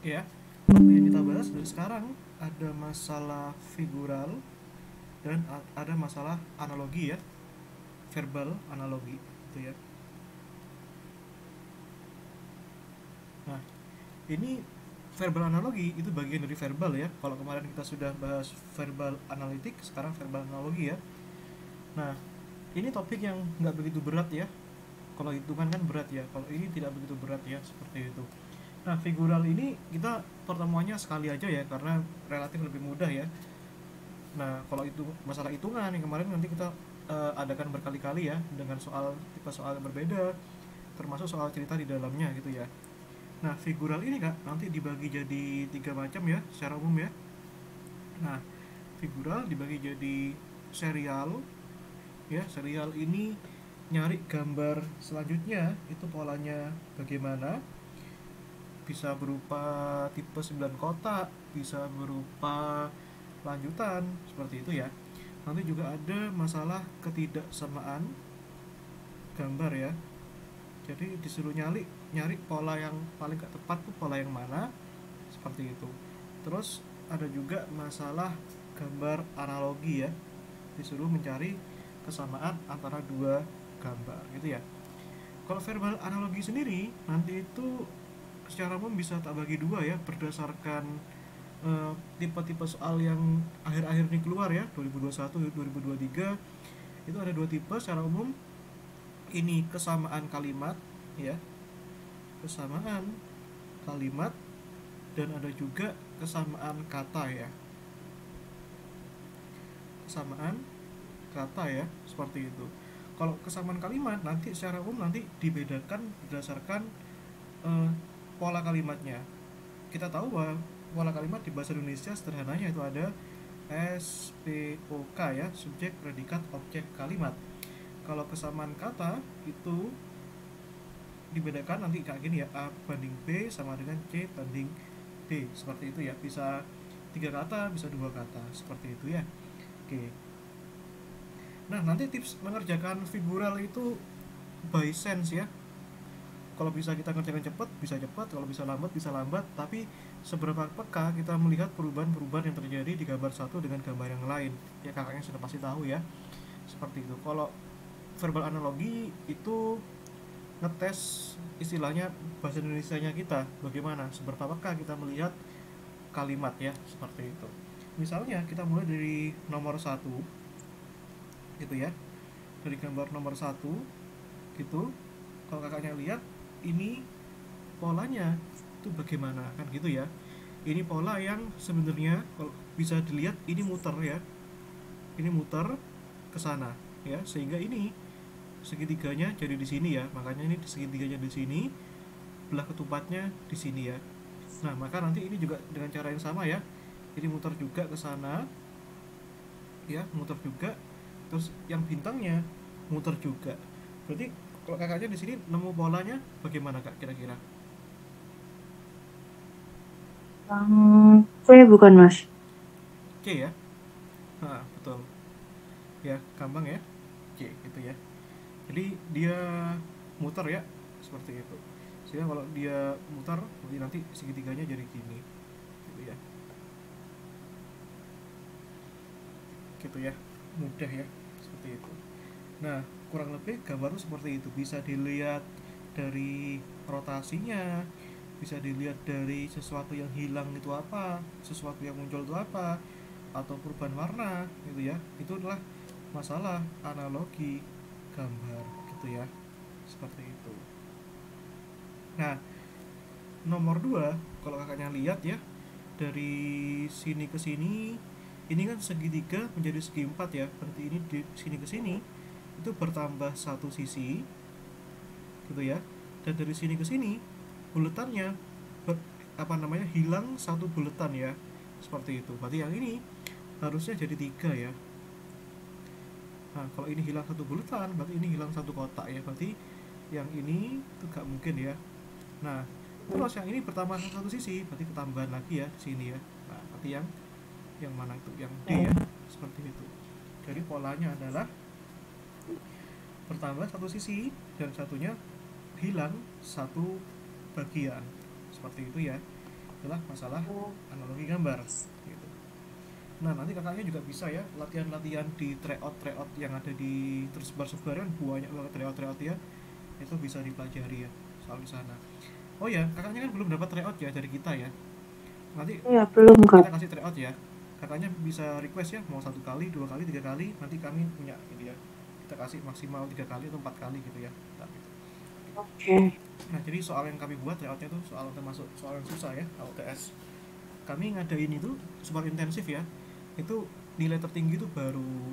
ya. Topik yang kita bahas dari sekarang ada masalah figural dan ada masalah analogi ya, verbal analogi gitu ya. Nah, ini verbal analogi itu bagian dari verbal ya. Kalau kemarin kita sudah bahas verbal analitik, sekarang verbal analogi ya. Nah, ini topik yang nggak begitu berat ya. Kalau hitungan kan berat ya, kalau ini tidak begitu berat ya, seperti itu. Nah, figural ini kita pertemuannya sekali aja ya, karena relatif lebih mudah ya. Nah, kalau itu masalah hitungan yang kemarin nanti kita adakan berkali-kali ya, dengan tipe soal yang berbeda, termasuk soal cerita di dalamnya gitu ya. Nah, figural ini kak nanti dibagi jadi tiga macam ya, secara umum ya. Nah, figural dibagi jadi serial ya. Serial ini nyari gambar selanjutnya itu polanya bagaimana, bisa berupa tipe 9 kotak, bisa berupa lanjutan seperti itu ya. Nanti juga ada masalah ketidaksamaan gambar ya. Jadi disuruh nyari pola yang paling gak tepat tuh pola yang mana, seperti itu. Terus ada juga masalah gambar analogi ya, disuruh mencari kesamaan antara dua gambar gitu ya. Kalau verbal analogi sendiri nanti itu secara umum bisa tak bagi dua ya, berdasarkan tipe-tipe soal yang akhir-akhir ini keluar ya, 2021 2023 itu ada dua tipe secara umum. Ini kesamaan kalimat ya, kesamaan kalimat, dan ada juga kesamaan kata ya, kesamaan kata ya, seperti itu. Kalau kesamaan kalimat nanti secara umum nanti dibedakan berdasarkan eh, pola kalimatnya. Kita tahu bahwa pola kalimat di bahasa Indonesia sederhananya itu ada SPOK ya, subjek, predikat, objek, kalimat. Kalau kesamaan kata itu dibedakan nanti kayak gini ya, A banding B sama dengan C banding D, seperti itu ya. Bisa tiga kata, bisa dua kata, seperti itu ya. Oke. Nah, nanti tips mengerjakan figural itu by sense ya. Kalau bisa kita ngerjakan cepat, bisa cepat. Kalau bisa lambat, bisa lambat. Tapi seberapa peka kita melihat perubahan-perubahan yang terjadi di gambar satu dengan gambar yang lain. Ya kakaknya sudah pasti tahu ya. Seperti itu. Kalau verbal analogi itu ngetes istilahnya bahasa Indonesianya kita bagaimana, seberapa peka kita melihat kalimat ya, seperti itu. Misalnya kita mulai dari nomor satu gitu ya, dari gambar nomor satu gitu. Kalau kakaknya lihat ini polanya itu bagaimana kan gitu ya. Ini pola yang sebenarnya kalau bisa dilihat ini muter ya, ini muter ke sana ya, sehingga ini segitiganya jadi di sini ya, makanya ini segitiganya di sini, belah ketupatnya di sini ya. Nah, maka nanti ini juga dengan cara yang sama ya, ini muter juga ke sana ya, muter juga, terus yang bintangnya muter juga. Berarti kalau kakaknya di sini nemu polanya bagaimana kak kira-kira? Yang C bukan Mas? C ya. Nah, betul ya, gampang ya, C gitu ya. Jadi dia muter ya, seperti itu. Sehingga kalau dia muter nanti segitiganya jadi gini gitu ya, gitu ya, mudah ya, seperti itu. Nah, kurang lebih gambar itu seperti itu. Bisa dilihat dari rotasinya, bisa dilihat dari sesuatu yang hilang itu apa, sesuatu yang muncul itu apa, atau perubahan warna gitu ya. Itu adalah masalah analogi gambar gitu ya, seperti itu. Nah, nomor 2 kalau kakaknya lihat ya, dari sini ke sini ini kan segitiga menjadi segi empat ya, berarti ini di sini ke sini itu bertambah satu sisi gitu ya. Dan dari sini ke sini buletannya hilang satu buletan ya, seperti itu. Berarti yang ini harusnya jadi tiga ya. Nah, kalau ini hilang satu buletan berarti ini hilang satu kotak ya, berarti yang ini itu gak mungkin ya. Nah, terus yang ini bertambah satu sisi berarti ketambahan lagi ya di sini ya. Nah, berarti yang mana itu, yang D ya, seperti itu. Jadi polanya adalah bertambah satu sisi dan satunya hilang satu bagian, seperti itu ya. adalah masalah analogi gambar gitu. Nah, nanti kakaknya juga bisa ya latihan-latihan di tryout yang ada di tersebar-sebar kan, banyak banget tryout ya, itu bisa dipelajari ya soal di sana. Oh ya, kakaknya kan belum dapat tryout ya dari kita ya. Nanti Iya, belum Kak. kita kasih tryout ya. Kakaknya bisa request ya, mau 1 kali, 2 kali, 3 kali. Nanti kami punya gitu ya. Kita kasih maksimal 3 kali atau 4 kali gitu ya. Nah, gitu. Oke. Nah, jadi soal yang kami buat tryoutnya itu soal termasuk soal yang susah ya, UTS. Kami ngadain itu super intensif ya. Itu nilai tertinggi itu baru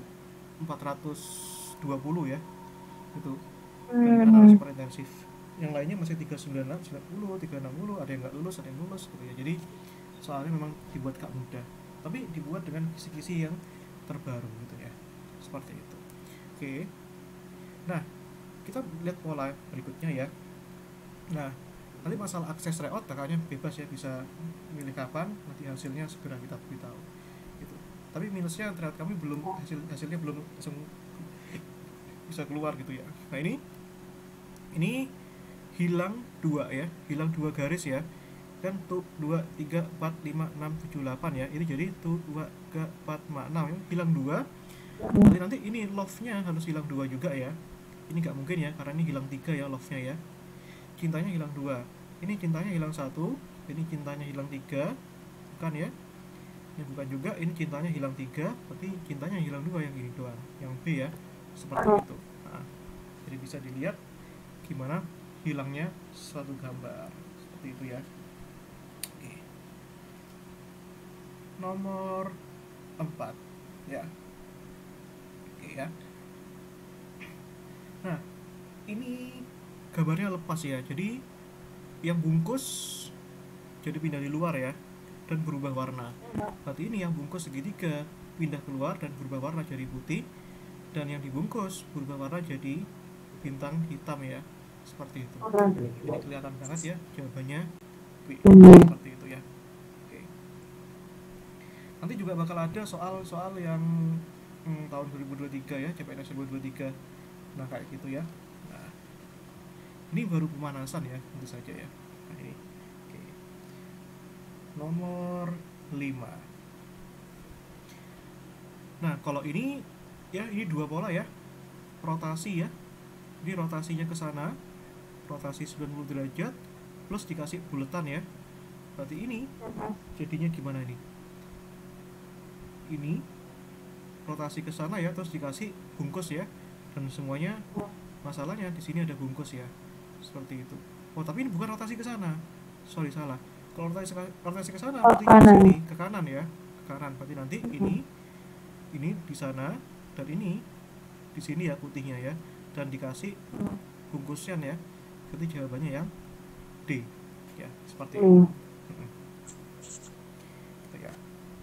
420 ya. Itu bandingkan anak Hmm. super intensif. Yang lainnya masih 396, 90, 360, ada yang nggak lulus, ada yang lulus gitu ya. Jadi soalnya memang dibuat gak mudah, tapi dibuat dengan kisi-kisi yang terbaru gitu ya, seperti itu. Oke, nah kita lihat pola berikutnya ya. Nah, nanti masalah akses tryout kakaknya bebas ya, bisa milih kapan, nanti hasilnya segera kita beritahu gitu. Tapi minusnya tryout kami belum hasilnya belum langsung bisa keluar gitu ya. Nah, ini hilang dua ya, hilang 2 garis ya, kan tuh 2 3 4 5 6 7 8 ya, ini jadi tuh 2 3 4 5 6 ya, hilang 2. Nanti ini love-nya harus hilang 2 juga ya, ini nggak mungkin ya karena ini hilang 3 ya love-nya ya. Cintanya hilang 2, ini cintanya hilang 1, ini cintanya hilang 3, bukan ya, ini bukan juga, ini cintanya hilang 3, berarti cintanya hilang 2 yang ini doang, yang B ya, seperti itu. Nah, jadi bisa dilihat gimana hilangnya suatu gambar seperti itu ya. Oke. Nomor 4 ya. Oke ya. Nah, ini gambarnya lepas ya. Jadi yang bungkus jadi pindah di luar ya dan berubah warna. Berarti ini yang bungkus segitiga pindah keluar dan berubah warna jadi putih, dan yang dibungkus berubah warna jadi bintang hitam ya. Seperti itu. Jadi kelihatan banget ya jawabannya B. Seperti itu ya. Oke. Nanti juga bakal ada soal-soal yang tahun 2023 ya, CPNS 2023. Nah, kayak gitu ya. Nah, ini baru pemanasan ya, tentu saja ya. Nah, ini. Oke. Nomor 5. Nah, kalau ini ya, ini dua pola ya. Rotasi ya. Jadi rotasinya ke sana, rotasi 90 derajat plus dikasih buletan ya. Berarti ini jadinya gimana ini? Ini rotasi ke sana ya, terus dikasih bungkus ya. Dan semuanya masalahnya di sini ada bungkus ya. Seperti itu. Oh, tapi ini bukan rotasi ke sana. Sorry, salah. Kalau rotasi ke sana berarti ke sini, ke kanan ya. Ke kanan. Berarti nanti ini di sana dan ini di sini ya putihnya ya. Dan dikasih bungkusnya ya. Berarti jawabannya yang D. Ya, seperti itu. Ya.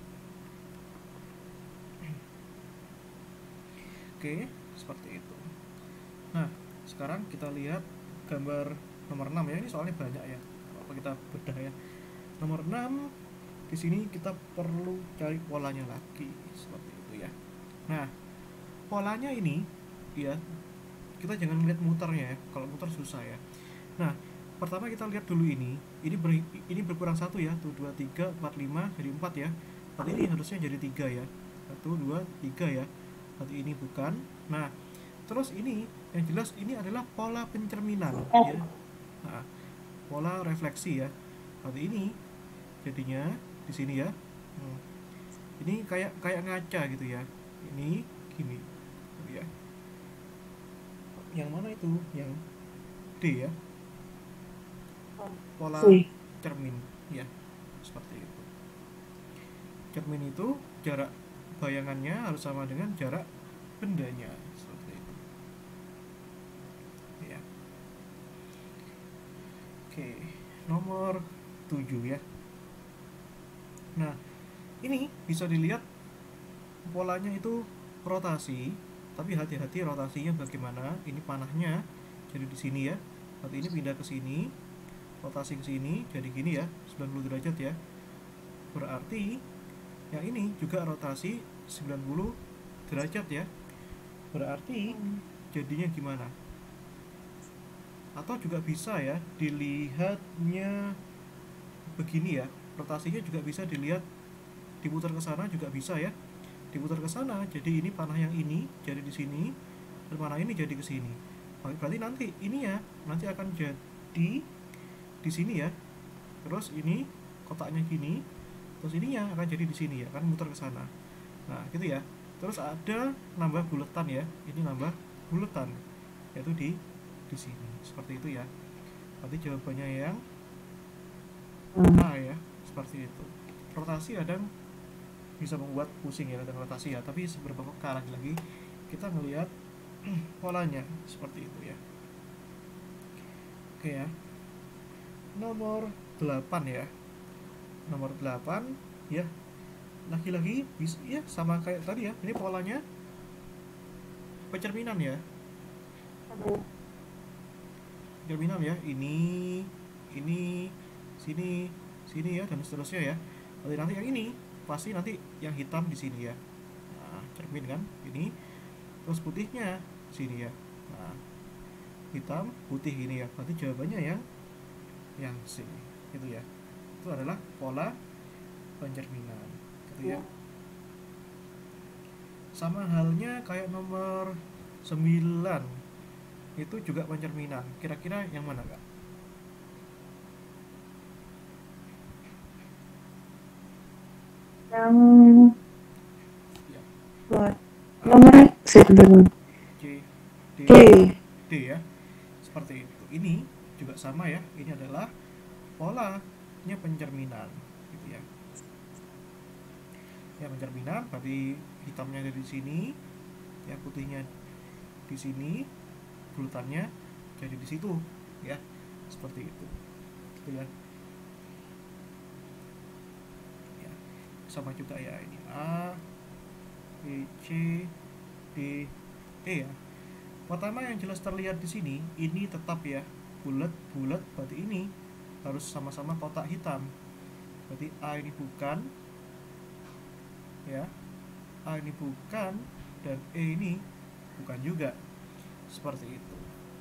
Oke, seperti itu. Nah, sekarang kita lihat gambar nomor 6 ya. Ini soalnya banyak ya. Kalau kita bedah ya. Nomor 6 di sini kita perlu cari polanya lagi seperti itu ya. Nah, polanya ini ya, kita jangan lihat muternya ya. Kalau muter susah ya. Nah, pertama kita lihat dulu ini berkurang 1 ya. Tuh 2 3 4 5 jadi 4 ya. Berarti ini harusnya jadi 3 ya. 1 2 3 ya. Berarti ini bukan. Nah, terus ini yang jelas ini adalah pola pencerminan ya. Nah, pola refleksi ya. Berarti ini jadinya di sini ya. Ini kayak ngaca gitu ya. Ini gini. Ya. Yang mana itu? Yang D ya. Pola cermin ya. Seperti itu. Cermin itu jarak bayangannya harus sama dengan jarak bendanya. Seperti itu. Ya. Oke, nomor 7 ya. Nah, ini bisa dilihat polanya itu rotasi, tapi hati-hati rotasinya bagaimana. Ini panahnya jadi di sini ya. Nanti ini pindah ke sini, rotasi ke sini, jadi gini ya, 90 derajat ya. Berarti yang ini juga rotasi 90 derajat ya. Berarti jadinya gimana? Atau juga bisa ya dilihatnya begini ya. rotasinya juga bisa dilihat, diputar ke sana juga bisa ya, diputar ke sana, jadi ini panah yang ini jadi di sini dan panah ini jadi ke sini. Berarti nanti ini ya nanti akan jadi di sini ya, terus ini kotaknya gini, terus ininya akan jadi di sini ya kan, muter ke sana. Nah gitu ya. Terus ada nambah buletan ya, ini nambah buletan yaitu di sini seperti itu ya. Berarti jawabannya yang A ya, seperti itu. Rotasi kadang bisa membuat pusing ya dengan rotasi ya, tapi seberapa peka lagi kita melihat polanya seperti itu ya. Oke ya. Nomor 8 ya. Nomor 8 ya. Lagi-lagi bisa ya sama kayak tadi ya. Ini polanya pencerminan ya. Pencerminan ya. Ini sini sini ya dan seterusnya ya. Nanti yang ini pasti nanti yang hitam di sini ya. Nah, cermin kan ini, terus putihnya sini ya. Nah, hitam putih ini ya. Berarti jawabannya yang C gitu ya. Itu adalah pola pencerminan gitu ya. Sama halnya kayak nomor 9 itu juga pencerminan. Kira-kira yang mana Kak? Yang Ya. nomor C dulu. C, D, D. D ya. Seperti itu. Ini juga sama ya. Ini adalah polanya pencerminan gitu ya. Ya pencerminan berarti hitamnya ada di sini, ya putihnya di sini, bulutannya jadi di situ ya. Seperti itu. Gitu ya. Ya. Sama juga ya ini A, B, C, D, E ya. Pertama yang jelas terlihat di sini, ini tetap ya bulat-bulat, berarti ini harus sama-sama kotak hitam. Berarti A ini bukan ya, A ini bukan dan E ini bukan juga. Seperti itu.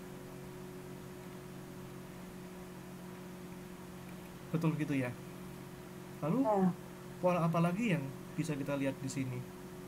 Betul gitu ya. Lalu pola apa lagi yang bisa kita lihat di sini?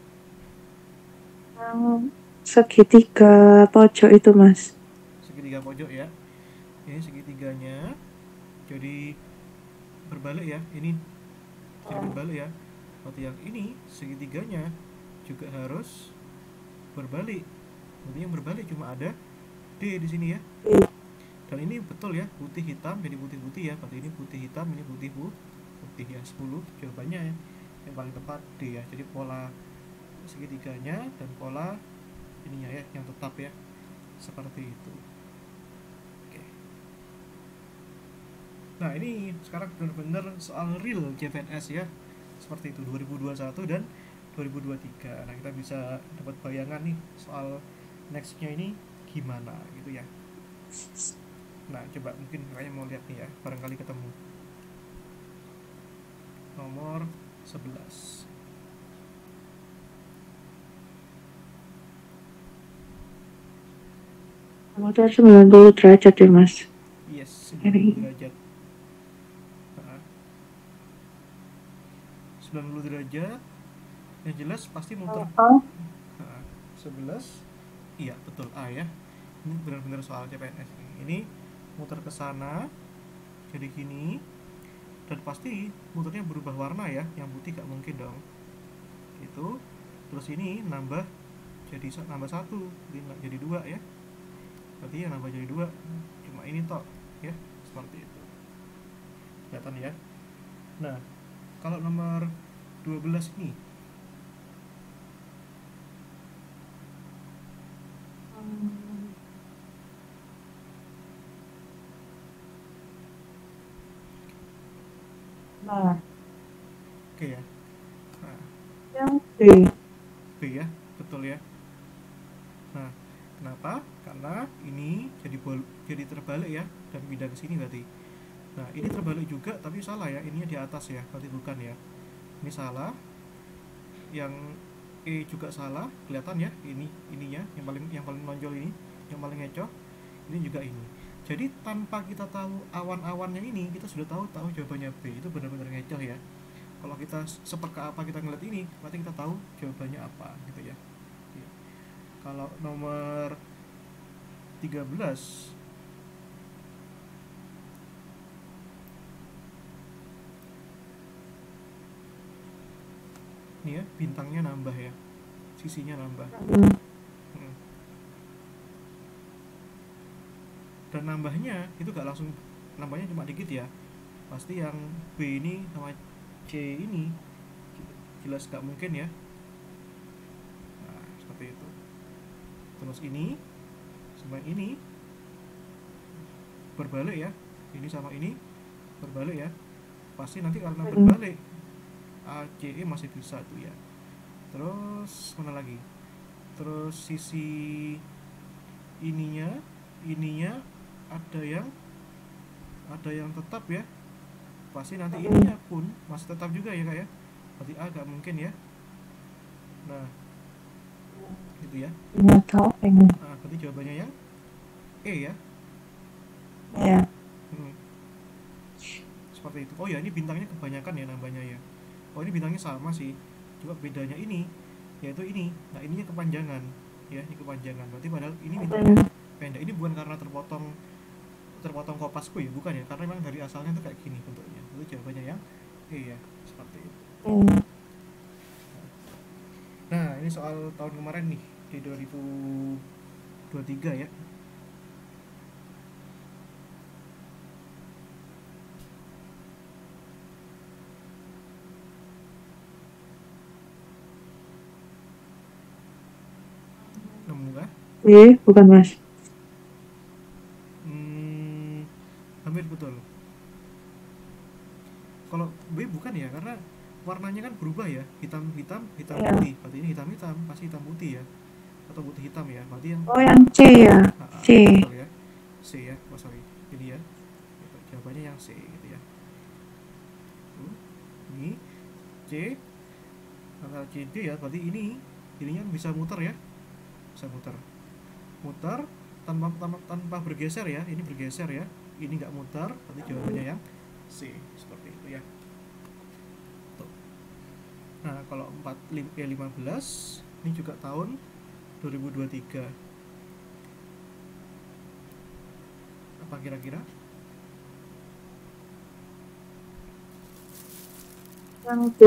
Yang segitiga pojok itu, Mas. Segitiga pojok ya. Ini segitiganya jadi berbalik ya. Ini jadi berbalik ya. Berarti yang ini segitiganya juga harus berbalik. Berarti yang berbalik cuma ada D di sini ya. Dan ini betul ya, putih hitam jadi putih-putih ya. Berarti ini putih hitam, ini putih putih ya. 10 jawabannya ya. Yang paling tepat D ya. Jadi pola segitiganya dan pola ininya ya yang tetap ya. Seperti itu. Oke. Nah, ini sekarang benar-benar soal real CPNS ya. Seperti itu 2021 dan 2023. Nah, kita bisa dapat bayangan nih soal nextnya ini gimana gitu ya. Nah, coba mungkin kayaknya mau lihat nih ya, barangkali ketemu. Nomor 11. Motor 90 derajat ya, Mas. Yes, 90 derajat. 90 derajat. Yang jelas pasti muter. 11. Iya, betul A ya. Ini benar-benar soal CPNS ini muter ke sana jadi gini, dan pasti muternya berubah warna ya, yang putih gak mungkin dong itu. Terus ini nambah jadi nambah 1, jadi nggak jadi 2 ya, berarti yang nambah jadi 2 cuma ini tok ya. Seperti itu kelihatan ya. Nah, kalau nomor 12 ini oke ya. Nah, Yang D. B ya, betul ya. Nah, kenapa? Karena ini jadi terbalik ya, dan pindah ke sini berarti. Nah, ini terbalik juga tapi salah ya, ininya di atas ya, berarti bukan ya. Ini salah. Yang E juga salah, kelihatan ya, ininya yang paling menonjol ini, yang paling ngecoh. Ini juga ini. Jadi tanpa kita tahu awan-awannya ini, kita sudah tahu jawabannya B. Itu benar-benar ngecoh ya. Kalau kita sepeka apa kita ngeliat ini, berarti kita tahu jawabannya apa gitu ya. Oke. Kalau nomor 13, nih ya, bintangnya nambah ya, sisinya nambah. Hmm. Dan nambahnya itu gak langsung, nambahnya cuma dikit ya. Pasti yang B ini sama C ini jelas gak mungkin ya. Nah, seperti itu. Terus ini sama ini berbalik ya. Ini sama ini berbalik ya. Pasti nanti karena berbalik A, C, E masih bisa tuh ya. Terus mana lagi? Terus sisi ininya ada yang tetap ya. Pasti nanti ininya pun masih tetap juga ya kak ya. Berarti A gak mungkin ya. Nah, gitu ya. Nggak tahu ini. Nah, berarti jawabannya yang E ya. Ya. Seperti itu. Oh ya, ini bintangnya kebanyakan ya nambahnya ya. Oh, ini bintangnya sama sih. Cuma bedanya ini, yaitu ini. Nah, ininya kepanjangan. Ya, ini kepanjangan. Berarti padahal ini bintangnya pendek. Ini bukan karena terpotong kopasku ya, bukan ya. Karena memang dari asalnya tuh kayak gini bentuknya. Itu jawabannya yang E ya. Seperti itu. Nah, ini soal tahun kemarin nih, di 2023 ya. Nemu kah? Bukan mas. Hampir betul. Kalau B bukan ya, karena warnanya kan berubah ya, hitam hitam hitam Ya. putih. Berarti ini hitam hitam, pasti hitam putih ya, atau putih hitam ya. Berarti yang Oh yang C ya. C. betul ya, C ya. Oh sorry, ini ya. Gitu, jawabannya yang C gitu ya. Ini C, antara C D ya. Berarti ininya bisa muter ya, bisa muter tanpa bergeser ya. Ini bergeser ya, ini nggak muter. Berarti jawabannya yang C, seperti itu ya. Tuh. Nah, kalau 15 ini juga tahun 2023. Apa kira-kira? Yang D.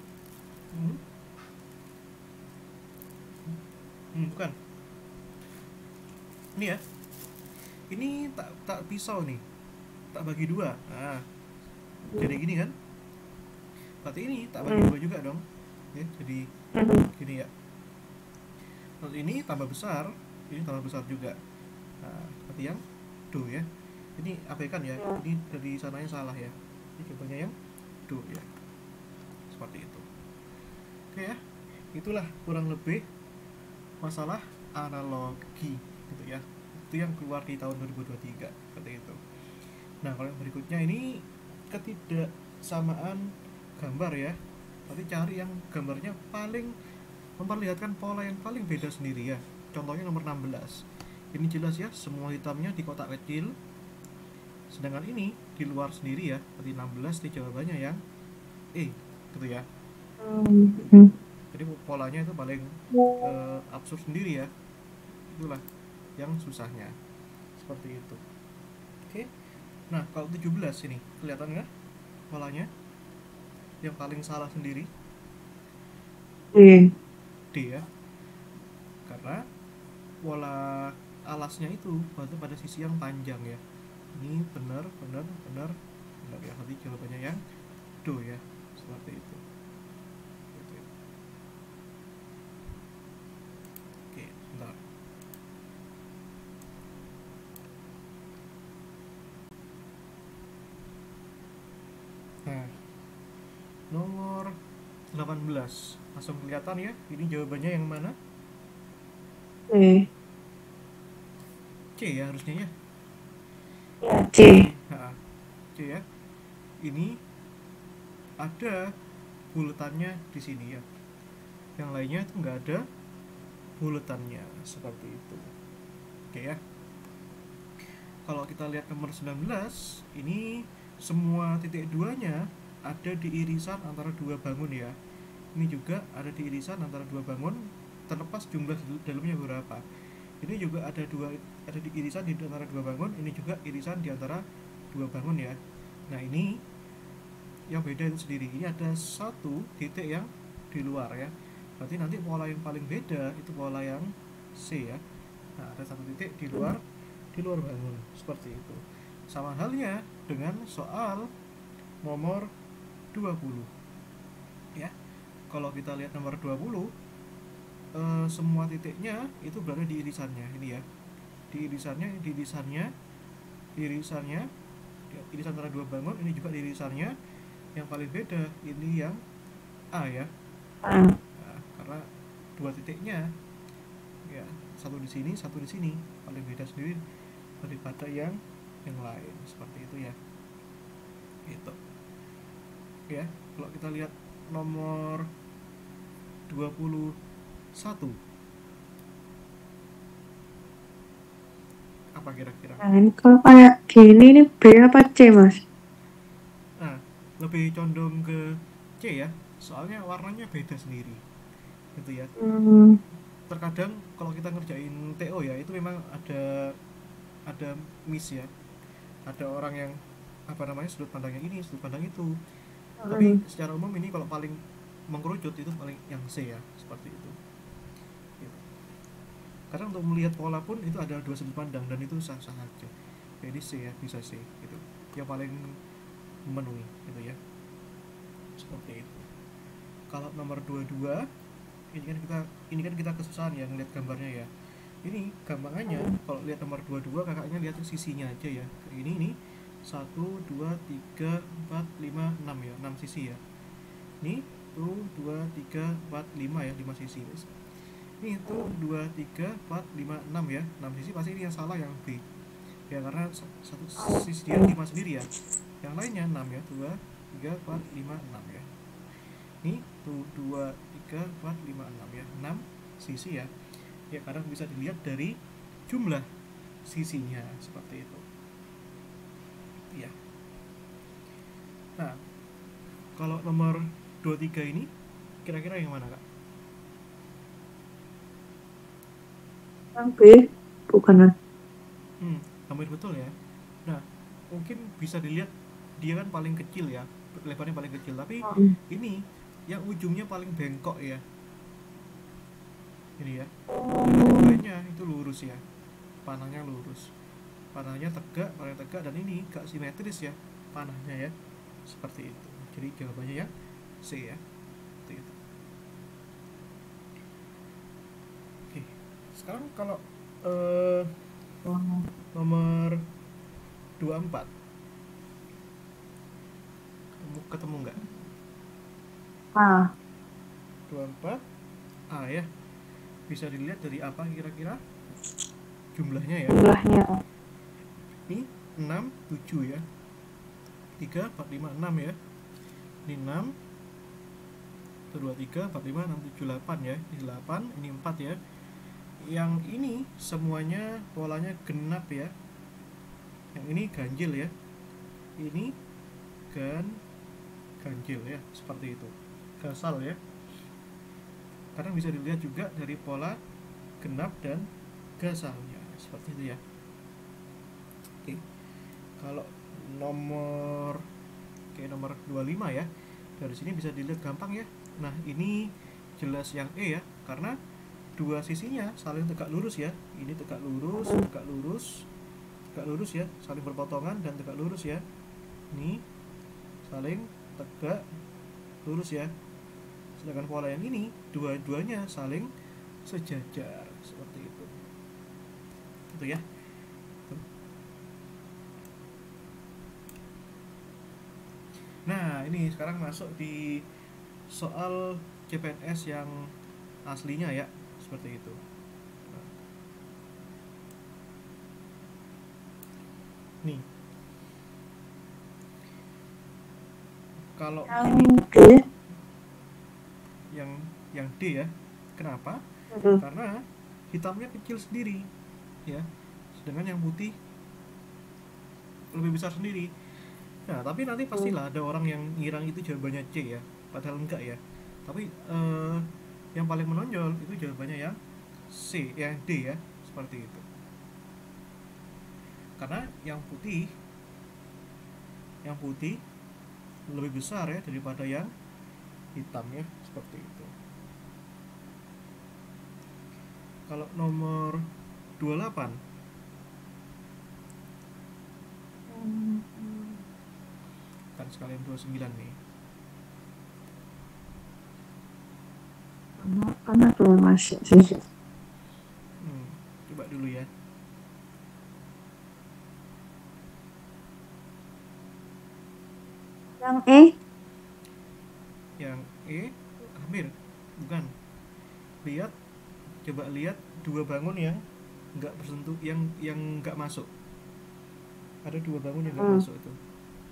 Bukan. Ini ya. Ini tak pisau nih. Tak bagi dua. Nah, jadi gini kan? Berarti ini tak bagi dua juga dong. Ya, jadi gini ya. Terus ini tambah besar, ini tambah besar juga. Nah, berarti yang do ya. Ini abaikan ya. Ini dari sananya salah ya. Ini jawabannya yang do ya. Seperti itu. Oke ya. Itulah kurang lebih masalah analogi gitu ya. Itu yang keluar di tahun 2023 seperti itu. Nah, kalau yang berikutnya ini ketidaksamaan gambar ya. Berarti cari yang gambarnya paling memperlihatkan pola yang paling beda sendiri ya. Contohnya nomor 16. Ini jelas ya, semua hitamnya di kotak kecil. Sedangkan ini di luar sendiri ya. Berarti 16 di jawabannya yang E gitu ya. Jadi polanya itu paling absurd sendiri ya. Itulah yang susahnya. Seperti itu. Oke. Nah, kalau 17 ini kelihatan nggak polanya? Yang paling salah sendiri D. D ya. Karena pola alasnya itu pada sisi yang panjang ya. Ini benar ya. Berarti jawabannya yang do ya. Seperti itu. Oke, sebentar. Nah, nomor 18 langsung kelihatan ya. Ini jawabannya yang mana? C. C ya harusnya ya. C. Nah, C ya. Ini ada bulatannya di sini ya. Yang lainnya itu nggak ada bulatannya seperti itu. Oke ya. kalau kita lihat nomor 19, ini semua titik duanya ada di irisan antara dua bangun ya. Ini juga ada di irisan antara dua bangun, terlepas jumlah dalamnya berapa. Ini juga ada di irisan di antara dua bangun, ini juga irisan di antara dua bangun ya. Nah, ini yang beda itu sendiri. Ini ada satu titik yang di luar ya. Berarti nanti pola yang paling beda itu pola yang C ya. Nah, ada satu titik di luar bangun seperti itu. Sama halnya dengan soal nomor 20 ya. Kalau kita lihat nomor 20, semua titiknya itu berada di irisannya ini ya. Di irisannya irisan antara dua bangun, ini juga di irisannya. Yang paling beda ini yang A ya. Ah, Nah, karena dua titiknya ya, satu di sini, satu di sini, paling beda sendiri daripada yang lain seperti itu ya. Gitu. Ya, kalau kita lihat nomor 21, apa kira-kira? nah ini kalau kayak gini ini B apa C, Mas? Nah, lebih condong ke C ya, soalnya warnanya beda sendiri gitu ya. Hmm, Terkadang kalau kita ngerjain TO ya, itu memang ada miss ya, ada orang yang apa namanya, sudut pandangnya ini, sudut pandang itu. Tapi hmm. secara umum ini kalau paling mengkerucut itu paling yang C ya, seperti itu gitu. Karena untuk melihat pola pun itu ada dua sudut pandang dan itu sah-sah aja. Jadi C ya, bisa C gitu, yang paling memenuhi gitu ya, seperti itu. Kalau nomor 22, ini kan kita kesusahan ya ngeliat gambarnya ya. Ini gampangannya, kalau lihat nomor 22 kakaknya lihat sisinya aja ya. Ini 1 2 3 4 5 6 ya, 6 sisi ya. Ini tuh 2 3 4 5 ya, 5 sisi guys. Ini tuh 2 3 4 5 6 ya, 6 sisi. Pasti ini yang salah yang B ya, karena satu sisi dia 5 sendiri ya, yang lainnya 6 ya. 2 3 4 5 6 ya. Ini tuh 2 3 4 5 6 ya, 6 sisi ya. Ya, kadang bisa dilihat dari jumlah sisinya seperti itu ya. Nah, kalau nomor 23 ini kira-kira yang mana kak? Yang B bukan, Mas? Hampir betul ya. Nah, mungkin bisa dilihat dia kan paling kecil ya, lebarnya paling kecil, tapi Hmm. ini yang ujungnya paling bengkok ya, ini ya. Yang lainnya itu lurus ya, panahnya lurus, panahnya tegak, dan ini gak simetris ya panahnya ya, seperti itu. Jadi jawabannya ya C ya, seperti itu. Oke, sekarang kalau eh, nomor 24 ketemu nggak? Ah, 24 A ya, bisa dilihat dari apa kira-kira jumlahnya ya. jumlahnya. Ini 6 7 ya, 3 4 5 6 ya. Ini 6, 2 3 4 5 6 7 8 ya. Ini 8, ini 4 ya. Yang ini semuanya polanya genap ya. Yang ini ganjil ya. Ini ganjil ya, seperti itu. Gasal ya. Karena bisa dilihat juga dari pola genap dan gasalnya, seperti itu ya. Oke. Kalau nomor nomor 25 ya. Dari sini bisa dilihat gampang ya. Nah, ini jelas yang E ya, karena dua sisinya saling tegak lurus ya. Ini tegak lurus, tegak lurus, tegak lurus ya, saling berpotongan dan tegak lurus ya. Ini saling tegak lurus ya. Sedangkan pola yang ini dua-duanya saling sejajar, seperti itu. Itu ya. Nah, ini sekarang masuk di soal CPNS yang aslinya ya, seperti itu. Nah, nih, kalau Yang ini D. yang D ya. Kenapa? Hmm. Karena hitamnya kecil sendiri ya, sedangkan yang putih lebih besar sendiri. Nah, tapi nanti pastilah ada orang yang ngirang itu jawabannya C ya, padahal enggak ya. Tapi yang paling menonjol itu jawabannya yang C, yang D ya, seperti itu. Karena yang putih lebih besar ya daripada yang hitam ya, seperti itu. Kalau nomor 28 kan sekalian 29 nih. Karena belum masuk sih. Coba dulu ya. Yang E? Yang E hampir bukan. Lihat, coba lihat dua bangun yang nggak bersentuh, yang nggak masuk. Ada dua bangun yang nggak masuk itu.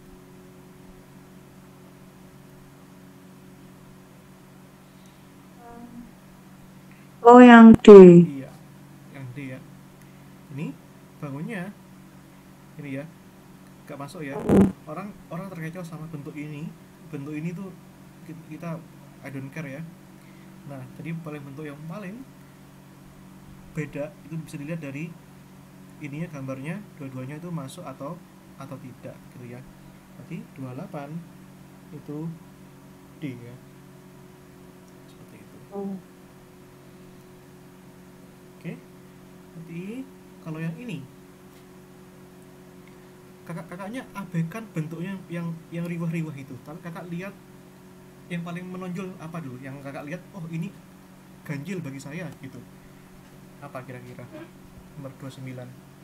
Oh, yang D. Iya, yang D ya. Ini bangunnya ini ya, nggak masuk ya. Orang terkecoh sama bentuk ini. Bentuk ini tuh kita I don't care ya. Nah, tadi bentuk yang paling beda itu bisa dilihat dari ininya, gambarnya dua-duanya itu masuk atau tidak gitu ya. Berarti 28 itu D ya, seperti itu. Oke, berarti kalau yang ini kakaknya abaikan bentuknya yang riwah-riwah itu, tapi kakak lihat yang paling menonjol apa dulu, yang kakak lihat oh ini ganjil bagi saya gitu. Apa kira-kira nomor 29?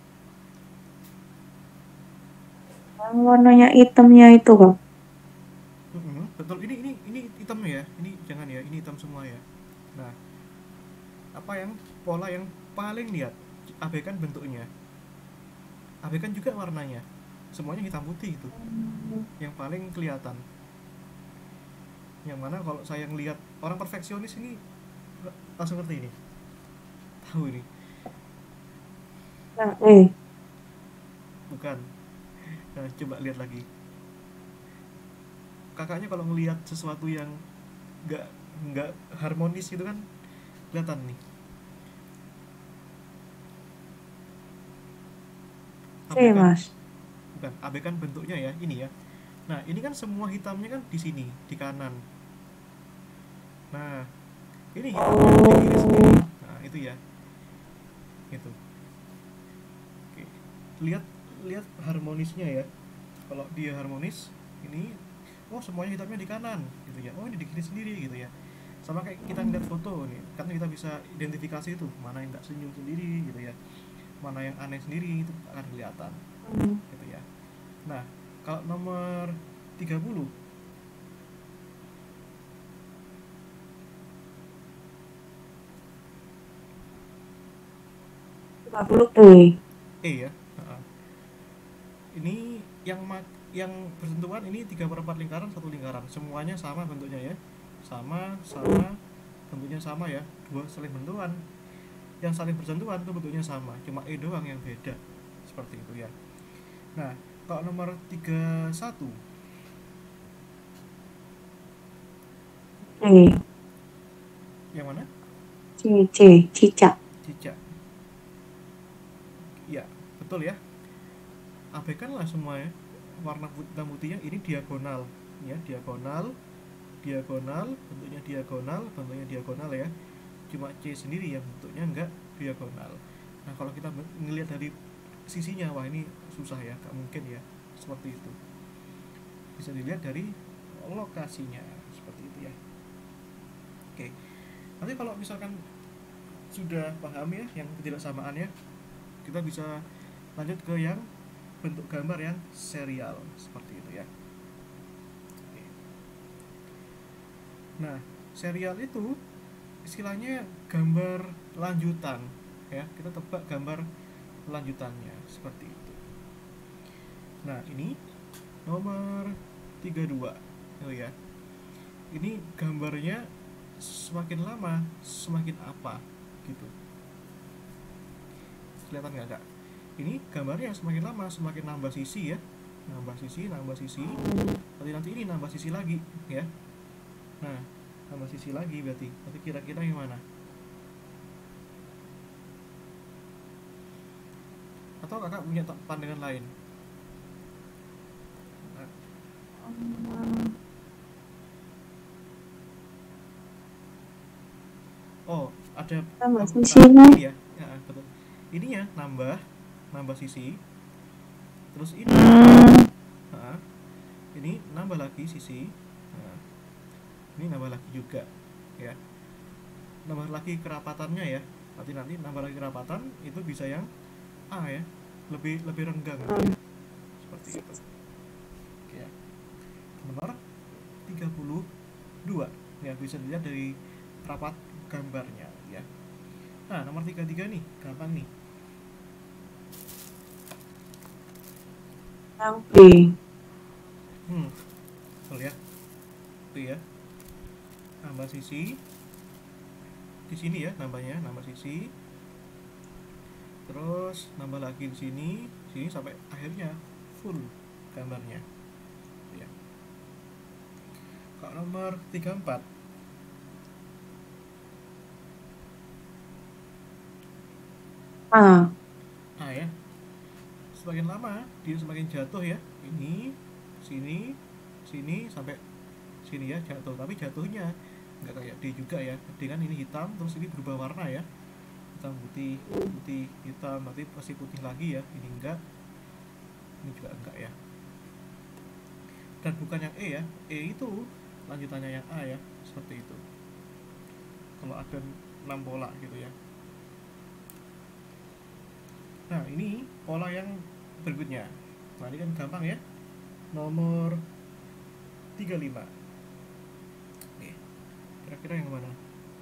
Yang warnanya hitamnya itu kok. Betul, ini hitamnya ya, ini jangan ya, ini hitam semua ya. Nah, apa yang pola yang paling lihat, abaikan bentuknya, abaikan juga warnanya, semuanya hitam putih itu yang paling kelihatan. Yang mana kalau saya ngelihat orang perfeksionis ini langsung ngerti ini, tahu ini. Yang E? Bukan. Nah, coba lihat lagi. Kakaknya kalau ngelihat sesuatu yang nggak harmonis gitu kan kelihatan nih. C, Abaikan, Mas. bukan, abaikan bentuknya ya, ini ya. Nah, ini kan semua hitamnya kan di sini, di kanan. Nah, ini hitamnya di kiri sendiri. Nah, itu ya. Gitu. Oke. Lihat lihat harmonisnya ya. Kalau dia harmonis, ini oh semuanya hitamnya di kanan gitu ya. Oh, ini di kiri sendiri gitu ya. Sama kayak kita ngeliat foto nih, kan kita bisa identifikasi itu mana yang nggak senyum sendiri gitu ya, mana yang aneh sendiri, itu akan kelihatan gitu ya. Nah, kalau nomor 30 E. E ya. Ini yang bersentuhan ini 3/4 lingkaran, satu lingkaran, semuanya sama bentuknya ya, sama bentuknya sama ya, dua saling benturan, yang saling bersentuhan itu bentuknya sama, cuma E doang yang beda, seperti itu ya. Nah, kalau nomor 31 C. yang mana? Cicak. Cicak. Ya, betul ya. Abaikanlah semua ya, warna hitam putihnya, ini diagonal ya, diagonal, bentuknya diagonal ya. Cuma C sendiri yang bentuknya enggak diagonal. Nah, kalau kita ngelihat dari sisinya, wah ini susah ya, gak mungkin ya, seperti itu. Bisa dilihat dari lokasinya, seperti itu ya. Oke, nanti kalau misalkan sudah paham ya yang ketidaksamaannya, kita bisa lanjut ke yang bentuk gambar yang serial, seperti itu ya. Oke. Nah, serial itu istilahnya gambar lanjutan ya, kita tebak gambar lanjutannya, seperti itu. Nah, ini nomor 32 oh ya, ini gambarnya semakin lama semakin apa gitu, kelihatan nggak kak? ini gambarnya semakin lama semakin nambah sisi ya, nambah sisi, nanti ini nambah sisi lagi ya. Nah, nambah sisi lagi berarti kira-kira gimana? Atau kakak punya pandangan lain? Nah, oh, ada Tambah aku sisinya. ini ya, ya betul. Ininya nambah sisi, terus ini, nah, ini nambah lagi sisi, nah, ini nambah lagi juga, ya, nambah lagi kerapatannya ya. Nanti nambah lagi kerapatan itu bisa yang A ya, lebih lebih renggang ya. Seperti itu. Oke ya. Nomor 32 ya, bisa dilihat dari rapat gambarnya ya. Nah, nomor 33 nih, gampang nih. Yang B. Betul ya. Itu ya. Nambah sisi. Di sini ya nambahnya, nambah sisi. Terus nambah lagi di sini sampai akhirnya full gambarnya. Ya. Kalau nomor 34. A. A ya. Semakin lama dia semakin jatuh ya. Ini sini sampai sini ya jatuh, tapi jatuhnya nggak kayak D juga ya. D kan ini hitam terus ini berubah warna ya, hitam putih putih hitam, nanti pasti putih lagi ya. Ini enggak, ini juga enggak ya. Dan bukan yang E ya, E itu lanjutannya yang A ya, seperti itu kalau ada 6 pola gitu ya. Nah, ini pola yang berikutnya. Nah, ini kan gampang ya, nomor 35. Oke, kira-kira yang mana?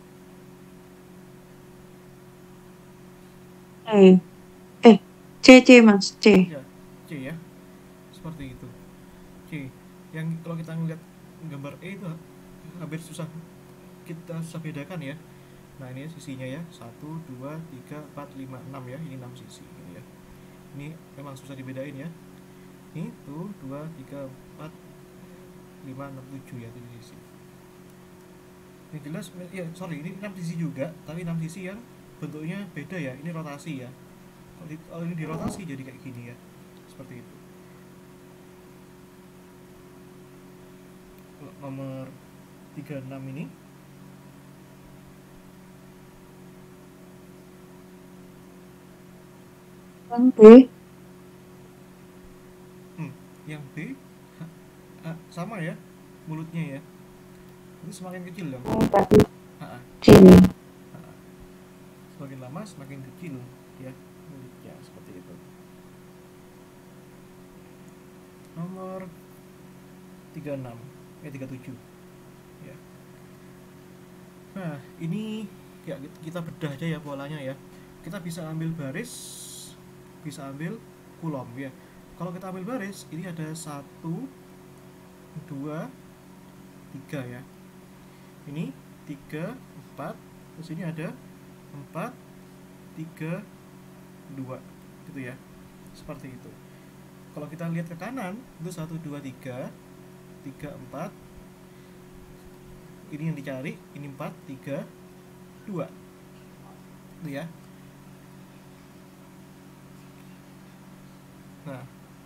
C mas, C. Ya, C ya, seperti itu. C, yang kalau kita ngeliat gambar E itu hampir kita susah bedakan ya. Nah, ini sisinya ya, 1, 2, 3, 4, 5, 6 ya, ini 6 sisi ini ya. Ini memang susah dibedain ya. Ini tuh 2, 3, 4, 5, 6, 7 ya, 7 sisi. Ini jelas ya, sorry, ini 6 sisi juga, tapi 6 sisi yang bentuknya beda ya. Ini rotasi ya. Kalau ini dirotasi jadi kayak gini ya, seperti itu. Kalau nomor 36 ini, Yang B. yang B sama ya mulutnya ya, itu semakin kecil dong. Tadi C. Semakin lama semakin kecil ya mulutnya, seperti itu. Nomor 36 37 ya. Nah, ini ya kita bedah aja ya polanya ya. Kita bisa ambil baris, bisa ambil kulom ya. Kalau kita ambil baris, ini ada 1, 2, 3 ya. Ini 3, 4, terus ini ada 4, 3, 2 gitu ya. Seperti itu. Kalau kita lihat ke kanan, itu 1, 2, 3, 3, 4. Ini yang dicari, ini 4, 3, 2. Itu ya. Nah,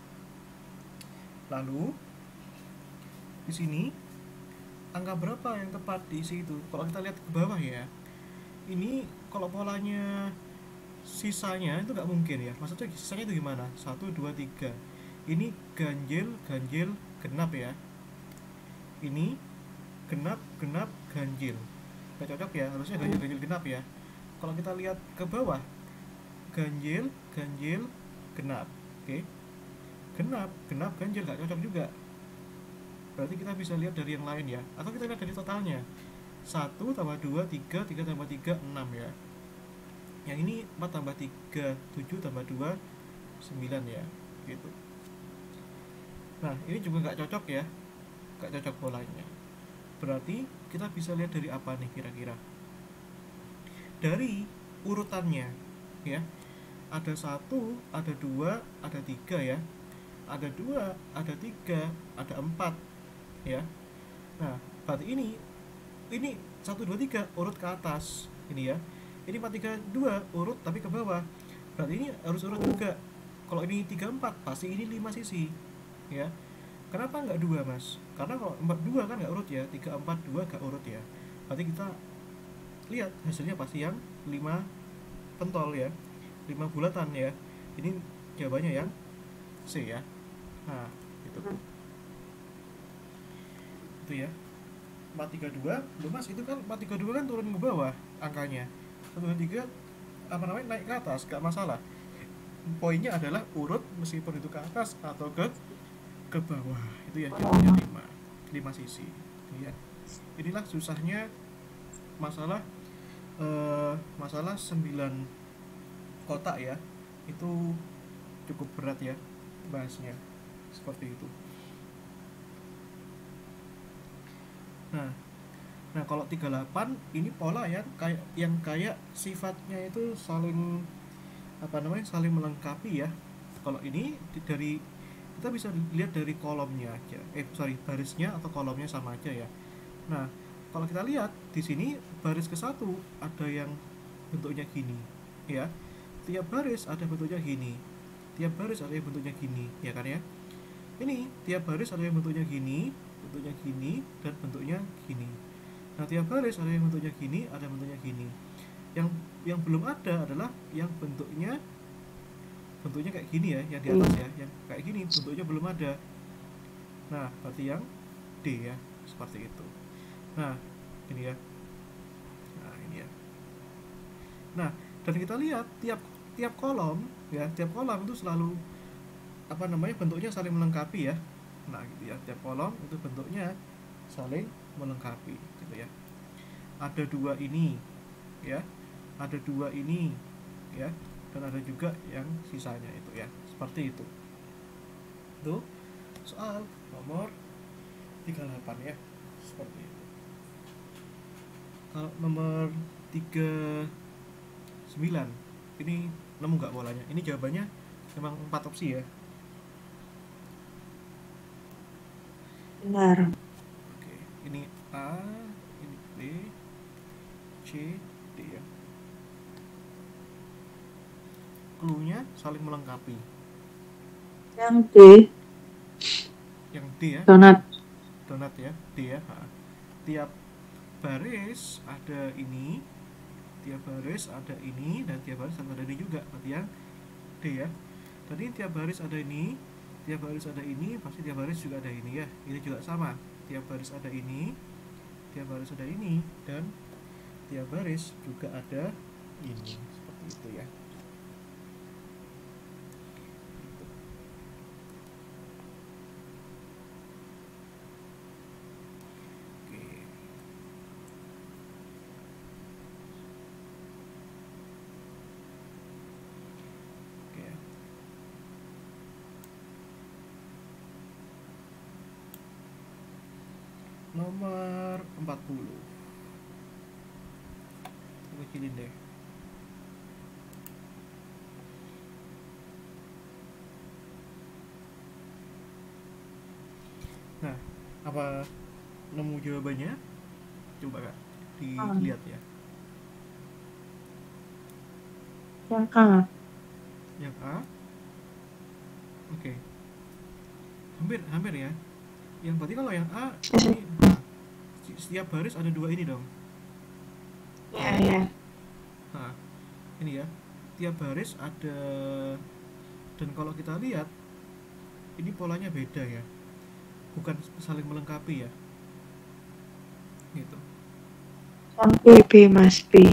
lalu di sini angka berapa yang tepat diisi itu? Kalau kita lihat ke bawah ya, ini kalau polanya sisanya itu nggak mungkin ya. Maksudnya sisanya itu gimana? 1, 2, 3. Ini ganjil, genap ya. Ini genap, ganjil. Nggak cocok ya, harusnya ganjil, genap ya. Kalau kita lihat ke bawah, ganjil, genap. Oke. Genap, ganjil nggak cocok juga. Berarti kita bisa lihat dari yang lain ya. Atau kita lihat dari totalnya. 1 tambah 2, 3, 3 tambah 3, 6 ya. Yang ini 4 tambah 3, 7 tambah 2, 9 ya. Gitu. Nah, ini juga nggak cocok ya. Nggak cocok polanya. Berarti kita bisa lihat dari apa nih kira-kira? Dari urutannya ya. ada 1, ada 2, ada 3 ya. Ada 2, ada 3, ada 4 ya. Nah, berarti ini 1, 2, 3 urut ke atas ini ya. Ini 4, 3, 2 urut tapi ke bawah. Berarti ini harus urut juga. Kalau ini 3, 4 pasti ini 5 sisi ya. Kenapa nggak 2 mas? Karena kalau 4, 2 kan nggak urut ya. 3, 4, 2 nggak urut ya. Berarti kita lihat hasilnya pasti yang 5 pentol ya, 5 bulatan ya. Ini jawabannya yang C ya. Nah itu ya. 4, 3, 2 loh mas, itu kan 4, 3, 2 kan turun ke bawah angkanya. 1, 2, 3 apa namanya naik ke atas, gak masalah. Poinnya adalah urut meskipun itu ke atas atau ke bawah. Itu ya jawabannya 5 sisi ya. Inilah susahnya masalah masalah 9 kotak ya. Itu cukup berat ya bahasnya, seperti itu. Nah kalau 38 ini pola ya, kayak sifatnya itu saling apa namanya, saling melengkapi ya. Kalau ini dari kita bisa lihat dari kolomnya aja, barisnya atau kolomnya sama aja ya. Nah kalau kita lihat di sini baris ke satu ada yang bentuknya gini ya, tiap baris ada bentuknya gini, tiap baris ada yang bentuknya gini ya kan ya. Ini tiap baris ada yang bentuknya gini, dan bentuknya gini. Nah tiap baris ada yang bentuknya gini, ada bentuknya gini. Yang belum ada adalah yang bentuknya kayak gini ya, yang di atas ya, yang kayak gini bentuknya belum ada. Nah berarti yang D ya, seperti itu. Nah ini ya, nah dan kita lihat tiap kolom ya, tiap kolom itu selalu apa namanya, bentuknya saling melengkapi ya. Nah gitu ya, tiap kolom itu bentuknya saling melengkapi gitu ya. Ada 2 ini ya, ada 2 ini ya, dan ada juga yang sisanya itu ya, seperti itu. Itu soal nomor 38 ya, seperti itu. Kalau nomor 39 ini nemu nggak polanya? Ini jawabannya memang 4 opsi ya. Benar. Oke, ini A, ini B, C, D ya. Cluenya saling melengkapi. Yang D. Yang D ya. Donat Ya, D ya. Tiap baris ada ini, tiap baris ada ini, dan tiap baris ada ini juga. Berarti yang D ya. Tadi tiap baris ada ini, tiap baris ada ini, pasti tiap baris juga ada ini ya. Ini juga sama, tiap baris ada ini, tiap baris ada ini, dan tiap baris juga ada ini, seperti itu ya. Nomor 40. Kita kecilin deh. Nah, apa nemu jawabannya? Coba Kak, dilihat ya. yang A. Yang A. Oke. Hampir ya. Yang berarti kalau yang A ini, setiap baris ada 2 ini dong. Ya. Nah, ini ya. Tiap baris ada, dan kalau kita lihat ini polanya beda ya. Bukan saling melengkapi ya. Gitu. Yang B, Mas, B.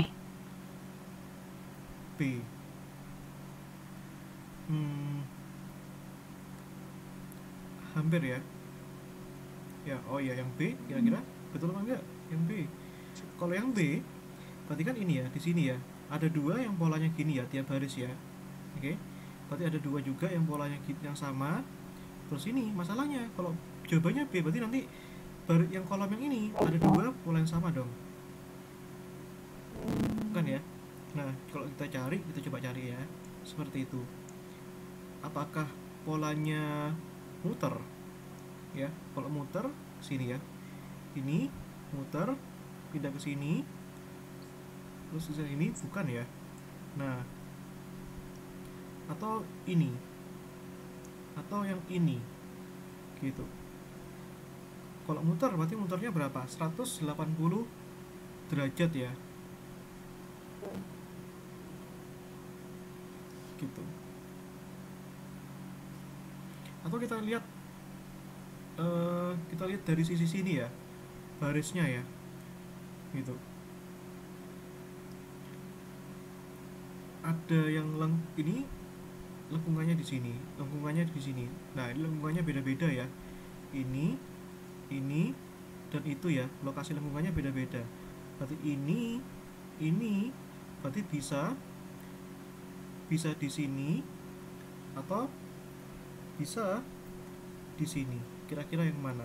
Hampir ya. Ya, oh ya, yang B kira-kira betul apa enggak? Yang B. Kalau yang B berarti kan ini ya, di sini ya. Ada 2 yang polanya gini ya, tiap baris ya. Oke. Berarti ada 2 juga yang polanya yang sama. Terus ini masalahnya kalau jawabannya B, berarti nanti yang kolom yang ini ada 2 pola yang sama dong. Kan ya? Nah, kalau kita coba cari ya. seperti itu. Apakah polanya muter? Ya, kalau muter sini ya. Ini muter pindah ke sini. Terus ke sini bukan ya. Nah, atau ini. Atau yang ini. Gitu. Kalau muter berarti muternya berapa? 180 derajat ya. Gitu. Atau kita lihat dari sisi sini ya, barisnya ya, gitu. Ada yang ini lengkungannya di sini, lengkungannya di sini. Nah, ini lengkungannya beda-beda ya. Ini, dan itu ya, lokasi lengkungannya beda-beda. Berarti ini, berarti bisa di sini atau bisa di sini. Kira-kira yang mana?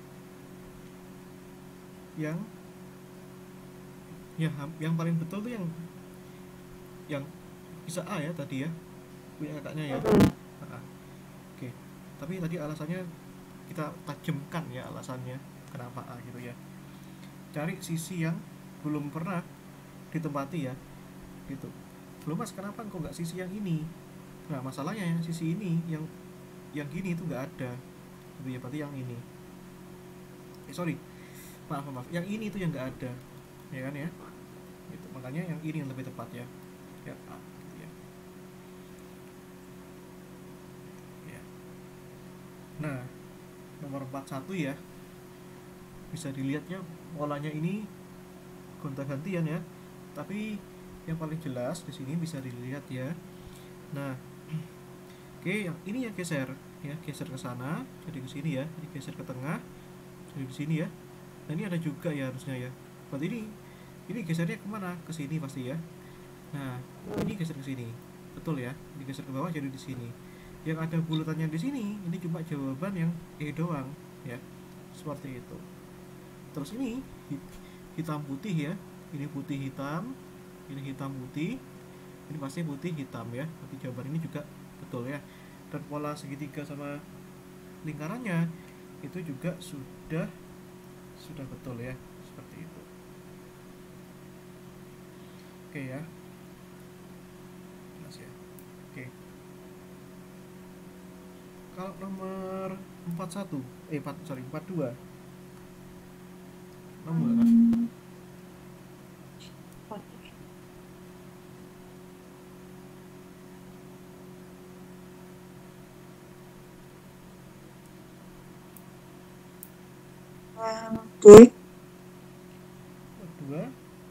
Yang paling betul tuh yang bisa A ya tadi ya, punya kakaknya ya. Oke. Tapi tadi alasannya kita tajamkan ya, alasannya kenapa A gitu ya. Cari sisi yang belum pernah ditempati ya, gitu. Belum mas, kenapa kok nggak sisi yang ini? Nah, masalahnya yang sisi ini yang gini itu nggak ada, gitu ya. Berarti yang ini, sorry, maaf, yang ini itu yang nggak ada, ya kan ya. Gitu. Makanya yang ini yang lebih tepat ya, yang A, gitu ya. Ya. Nah, nomor 41 ya, bisa dilihatnya polanya ini gonta-gantian ya, tapi yang paling jelas di sini bisa dilihat ya. Nah, oke, yang ini ya geser ke sana, jadi ke sini ya, ini geser ke tengah, jadi di sini ya. Nah, ini ada juga ya harusnya ya. Berarti ini gesernya kemana? Ke sini pasti ya. Nah, ini geser ke sini, betul ya. Ini geser ke bawah jadi di sini. Yang ada bulatannya di sini, ini cuma jawaban yang E doang ya, seperti itu. Terus ini hitam putih ya, ini putih hitam, ini hitam putih, ini pasti putih hitam ya. Berarti jawaban ini juga betul ya. Dan pola segitiga sama lingkarannya itu juga sudah betul ya, seperti itu. Oke ya, mas ya. Oke, kalau nomor 41 42 nomor D. 2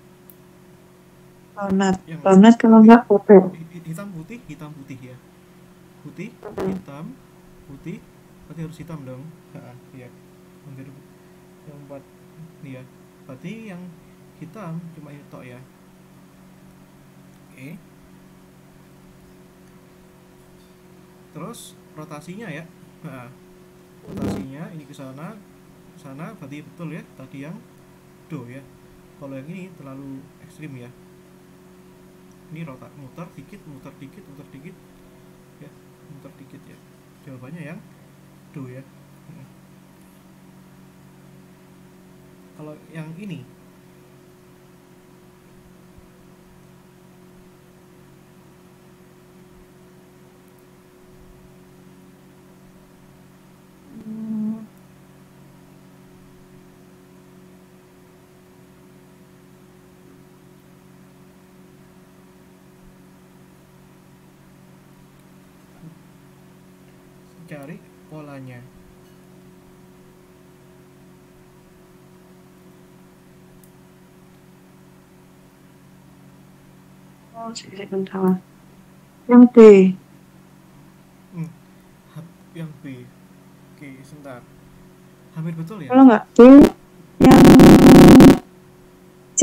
Donat. yang Donat kalau nggak popel. hitam putih ya, putih hitam putih, berarti harus hitam dong. Iya, hampir yang 4 nih ya, berarti yang hitam cuma itu tok ya. Oke, terus rotasinya ya. Rotasinya ini ke sana berarti betul ya tadi yang do ya. Kalau yang ini terlalu ekstrim ya, ini muter dikit ya, muter dikit ya. Jawabannya yang do ya. Kalau yang ini cari polanya. Oh, sebentar. Yang D. Yang B. Oke, sebentar. Hampir betul ya? Kalau nggak D, yang C.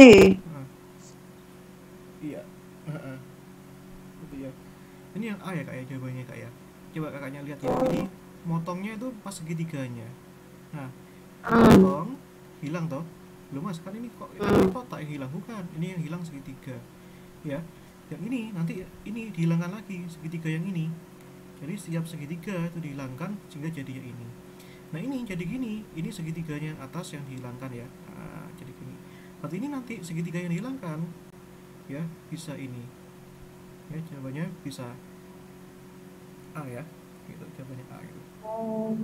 Iya. Itu ya. Ini yang A ya kak ya, jawabannya kak ya. Coba kakaknya lihat ya. Ini motongnya itu pas segitiganya. Nah, motong hilang toh. Belum mas, kan ini kok kotak yang hilang, bukan? Ini yang hilang segitiga. Ya. Yang ini nanti ini dihilangkan lagi segitiga yang ini. Jadi setiap segitiga itu dihilangkan sehingga jadi yang ini. Nah ini jadi gini, ini segitiganya yang atas yang dihilangkan ya. Nah, jadi gini. Berarti ini nanti segitiga yang dihilangkan ya bisa ini. Ya jawabannya bisa A ya. Gitu jawabannya A gitu. Oh.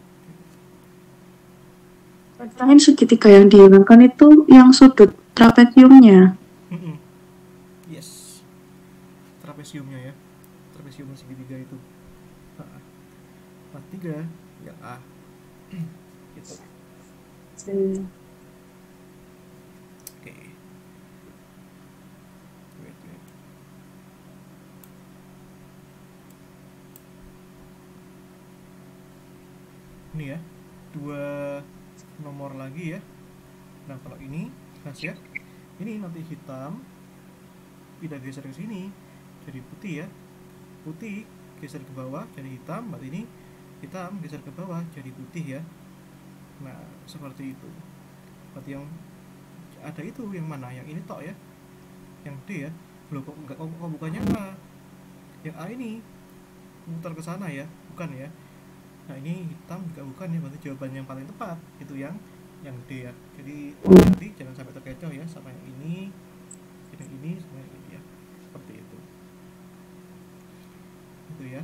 Terakhir segitiga yang dihilangkan itu yang sudut trapesiumnya. Yes. Trapesiumnya ya. Trapesium segitiga itu. Nah, 43 yang A. Gitu. Oke. Wait. Ini ya, dua nomor lagi ya. Nah kalau ini jelas ya, ini nanti hitam pindah geser ke sini jadi putih ya, putih geser ke bawah jadi hitam, berarti ini hitam geser ke bawah jadi putih ya. Nah seperti itu. Berarti yang ada itu yang mana? Yang ini tok ya, yang D ya. Loh kok enggak, kok bukannya A? Yang A ini muter ke sana ya, bukan ya. Nah ini hitam juga bukan ya, berarti jawaban yang paling tepat itu yang D ya. Jadi nanti jangan sampai terkecoh ya sama yang ini sama yang ini ya, seperti itu ya.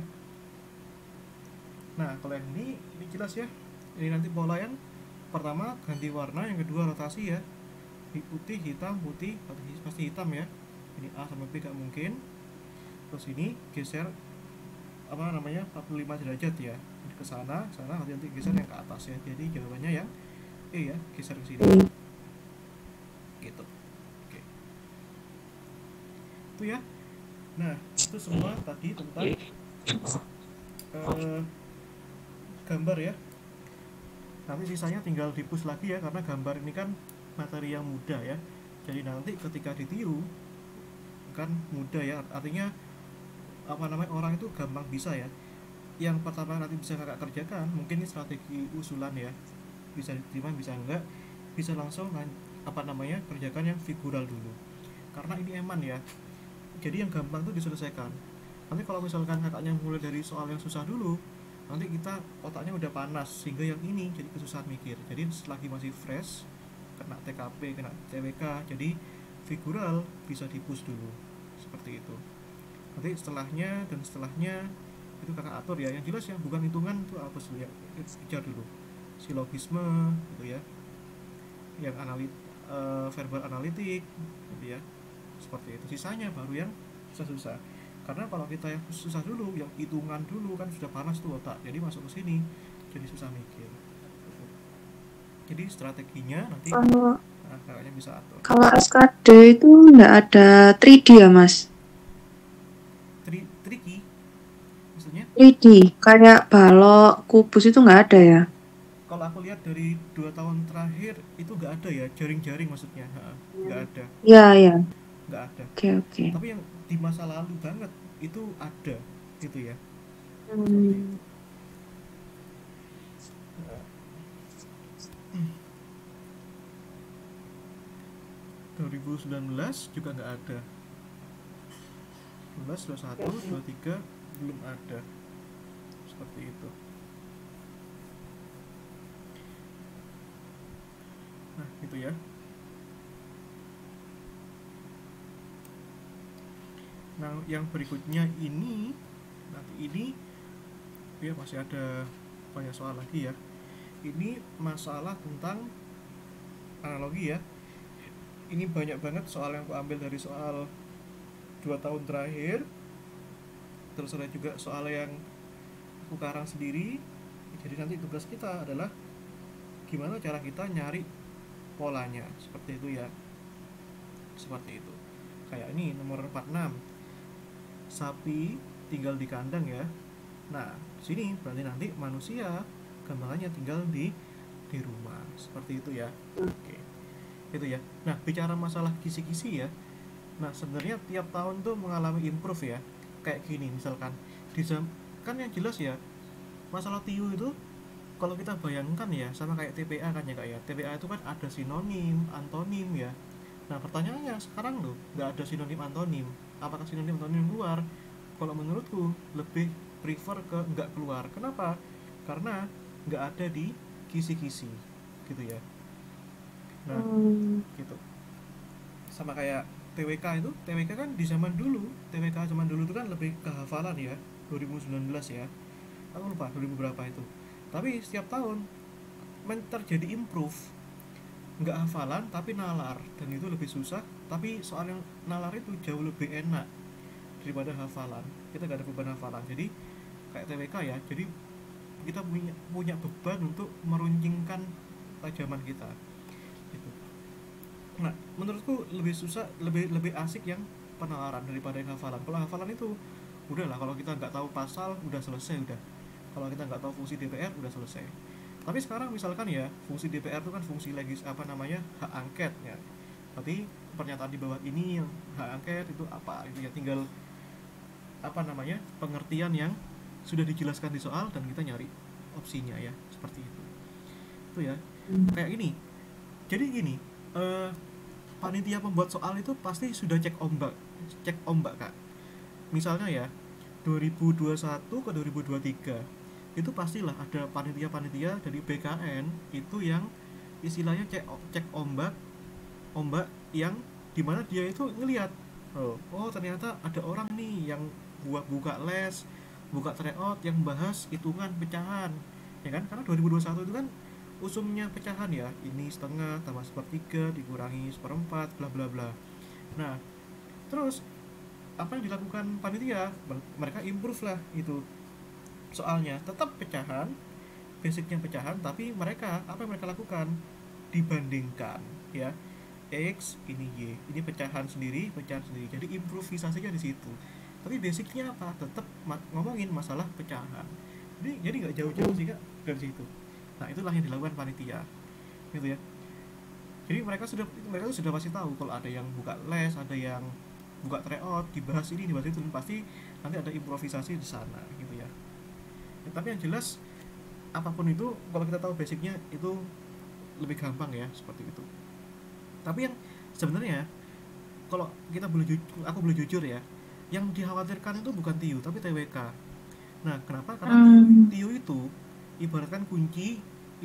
Nah kalau yang ini jelas ya, ini nanti pola yang pertama ganti warna, yang kedua rotasi ya, putih hitam putih pasti hitam ya, ini A sama B gak mungkin. Terus ini geser apa namanya 45 derajat ya, ke sana nanti geser yang ke atas ya, jadi jawabannya yang E ya, geser ke sini gitu. Oke, itu ya. Nah itu semua tadi tentang gambar ya. Nanti sisanya tinggal dipus lagi ya, karena gambar ini kan materi yang mudah ya, jadi nanti ketika ditiru kan mudah ya, artinya apa namanya, orang itu gampang bisa ya. Yang pertama nanti bisa kakak kerjakan mungkin ini strategi usulan ya, bisa diterima bisa enggak, bisa langsung apa namanya kerjakan yang figural dulu, karena ini eman ya, jadi yang gampang itu diselesaikan. Nanti kalau misalkan kakaknya mulai dari soal yang susah dulu, nanti kita otaknya udah panas sehingga yang ini jadi kesusahan mikir. Jadi selagi masih fresh, kena TKP, kena TWK, jadi figural bisa dipus dulu seperti itu. Nanti setelahnya itu kakak atur ya, yang jelas ya, bukan hitungan itu apa sih ya, kejar dulu silogisme gitu ya, yang verbal analitik gitu ya, seperti itu. Sisanya baru yang susah-susah, karena kalau kita yang susah dulu, yang hitungan dulu kan sudah panas tuh otak, jadi masuk ke sini jadi susah mikir. Jadi strateginya nanti kakaknya bisa atur. Kalau SKD itu nggak ada 3D ya mas? Tricky maksudnya? 3D kayak balok kubus itu nggak ada ya? Kalau aku lihat dari 2 tahun terakhir itu nggak ada ya, jaring-jaring maksudnya, nggak ada. Iya Nggak ada. Oke. Tapi yang di masa lalu banget itu ada gitu ya. 2019 juga nggak ada, 19, 21, 23 belum ada, seperti itu. Nah gitu ya. Nah yang berikutnya ini, nanti ini ya masih ada banyak soal lagi ya. Ini masalah tentang analogi ya. Ini banyak banget soal yang aku ambil dari soal 2 tahun terakhir. Terus ada juga soal yang aku karang sendiri. Jadi nanti tugas kita adalah gimana cara kita nyari polanya, seperti itu ya. Seperti itu. Kayak ini nomor 46. Sapi tinggal di kandang ya. Nah, sini berarti nanti manusia gambarannya tinggal di rumah. Seperti itu ya. Oke. Itu ya. Nah, bicara masalah kisi-kisi ya. Nah, sebenarnya tiap tahun tuh mengalami improve ya. Kayak gini misalkan kan yang jelas ya, masalah TIU itu kalau kita bayangkan ya sama kayak TPA kan ya, kayak TPA itu kan ada sinonim, antonim ya. Nah, pertanyaannya sekarang loh nggak ada sinonim antonim. apakah sinonim atau anonim keluar, kalau menurutku lebih prefer ke nggak keluar. Kenapa? Karena nggak ada di kisi-kisi gitu ya. Nah gitu, sama kayak TWK itu. TWK kan di zaman dulu, TWK zaman dulu itu kan lebih ke hafalan ya, 2019 ya, aku lupa 2000 berapa itu. Tapi setiap tahun terjadi improve, nggak hafalan tapi nalar, dan itu lebih susah, tapi soal yang nalar itu jauh lebih enak daripada hafalan. Kita nggak ada beban hafalan, jadi kayak TWK ya, jadi kita punya beban untuk meruncingkan tajaman kita gitu. Nah, menurutku lebih susah, lebih lebih asik yang penalaran daripada yang hafalan. Kalau hafalan itu udahlah, kalau kita nggak tahu pasal udah selesai udah. Kalau kita nggak tahu fungsi DPR udah selesai. Tapi sekarang misalkan ya, fungsi DPR itu kan fungsi apa namanya, hak angket ya. Berarti pernyataan di bawah ini yang hak angket itu apa? Itu ya tinggal apa namanya, pengertian yang sudah dijelaskan di soal dan kita nyari opsinya ya, seperti itu ya. Kayak gini, jadi gini, eh, panitia pembuat soal itu pasti sudah cek ombak kak. Misalnya ya, 2021 ke 2023 itu pastilah ada panitia-panitia dari BKN itu yang istilahnya cek ombak, ombak yang dimana dia itu ngelihat, oh ternyata ada orang nih yang buka les, buka tryout yang bahas hitungan pecahan, ya kan? Karena 2021 itu kan usumnya pecahan ya, ini setengah tambah sepertiga dikurangi seperempat bla bla bla. Nah, terus apa yang dilakukan panitia? Mereka improve lah itu soalnya, tetap pecahan, basicnya pecahan, tapi mereka apa yang mereka lakukan, dibandingkan ya, X ini Y, ini pecahan sendiri, jadi improvisasinya di situ. Tapi basicnya apa, tetap ngomongin masalah pecahan. Jadi nggak jauh-jauh sih kak dari situ. Nah itulah yang dilakukan panitia gitu ya. Jadi mereka tuh sudah pasti tahu kalau ada yang buka les, ada yang buka tryout, dibahas ini dibahas itu, pasti nanti ada improvisasi di sana gitu ya. Ya, tapi yang jelas apapun itu kalau kita tahu basicnya itu lebih gampang ya, seperti itu. Tapi yang sebenarnya kalau aku boleh jujur ya, yang dikhawatirkan itu bukan TIU tapi TWK. Nah kenapa? Karena TIU itu ibaratkan kunci,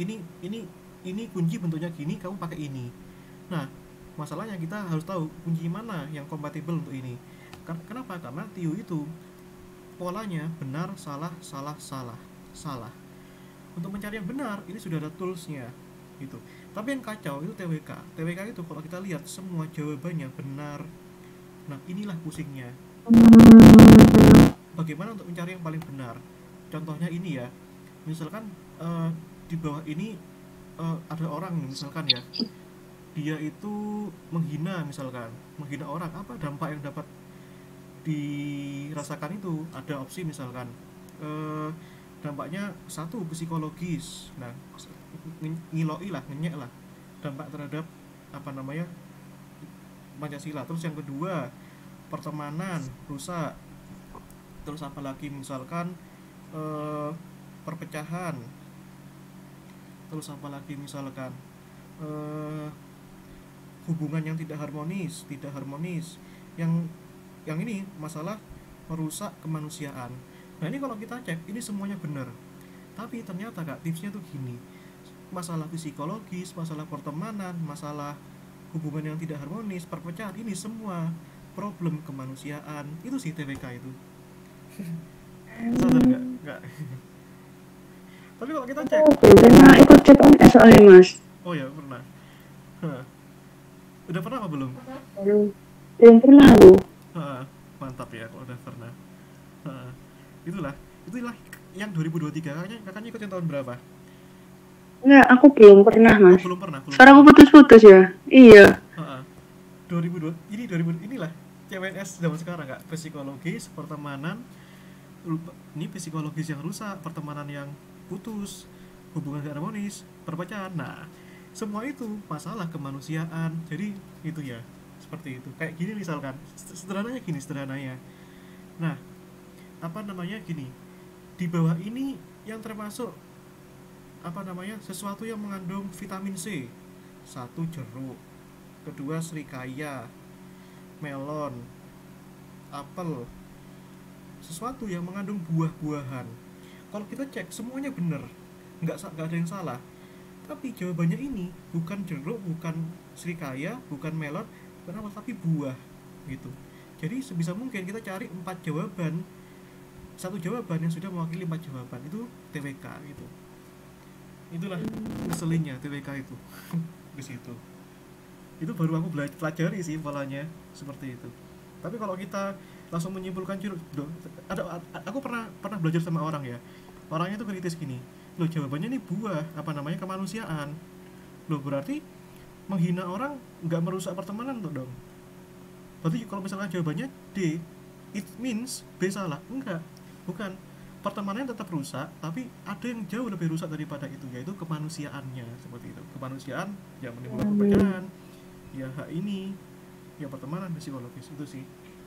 ini kunci bentuknya gini, kamu pakai ini. Nah masalahnya kita harus tahu kunci mana yang kompatibel untuk ini. Kenapa? Karena TIU itu polanya benar salah salah salah salah. Untuk mencari yang benar ini sudah ada toolsnya gitu. Tapi yang kacau itu TWK. TWK itu kalau kita lihat semua jawabannya benar. Nah inilah pusingnya, bagaimana untuk mencari yang paling benar. Contohnya ini ya, misalkan di bawah ini ada orang misalkan ya, dia itu menghina orang, apa dampak yang dapat dirasakan itu. Ada opsi misalkan dampaknya satu psikologis, nah ngiloi lah, ngenyek lah dampak terhadap apa namanya Pancasila. Terus yang kedua pertemanan rusak. Terus apa lagi misalkan perpecahan. Terus apa lagi misalkan eh, hubungan yang tidak harmonis, yang ini masalah merusak kemanusiaan. Nah ini kalau kita cek ini semuanya benar, tapi ternyata kak tipsnya tuh gini, masalah psikologis, masalah pertemanan, masalah hubungan yang tidak harmonis, perpecahan, ini semua problem kemanusiaan. Itu sih TWK itu. Sadar nggak? Nggak. Tapi kalau kita cek, Belum pernah ikut cek OMS soalnya mas. oh ya pernah. Hah. Udah pernah apa belum? Belum pernah aku. Hah, mantap ya kalau udah pernah. Hah. Itulah, itulah yang 2023. Kakaknya ikut yang tahun berapa? Enggak, aku belum pernah Oh, mas. belum pernah. Sekarang aku putus-putus ya. Iya. Heeh. 2002 ini 2000 inilah CPNS zaman sekarang kak, psikologis, pertemanan, ini psikologis yang rusak, pertemanan yang putus, hubungan gak harmonis, perpecahan. Nah semua itu masalah kemanusiaan. Jadi itu ya, seperti itu. Kayak gini misalkan, sederhananya. Nah apa namanya gini, di bawah ini yang termasuk apa namanya sesuatu yang mengandung vitamin C. Satu jeruk, kedua serikaya, melon, apel, sesuatu yang mengandung buah-buahan. Kalau kita cek semuanya benar, nggak ada yang salah. Tapi jawabannya ini bukan jeruk, bukan serikaya, bukan melon, bukan apa, tapi buah gitu. Jadi sebisa mungkin kita cari 4 jawaban, satu jawaban yang sudah mewakili 4 jawaban itu TWK gitu. Itulah keselinnya TWK itu di situ. Itu baru aku pelajari sih polanya seperti itu. Tapi kalau kita langsung menyimpulkan jeruk, aku pernah pernah belajar sama orang ya. Orangnya itu kritis gini, loh jawabannya ini buah, apa namanya, kemanusiaan. Loh berarti menghina orang nggak merusak pertemanan tuh dong. Berarti kalau misalnya jawabannya D, it means B salah. Enggak, bukan. Pertemanan tetap rusak, tapi ada yang jauh lebih rusak daripada itu, yaitu kemanusiaannya. Seperti itu. Kemanusiaan yang menimbulkan perbedaan, ya hak ini, ya pertemanan psikologis itu sih.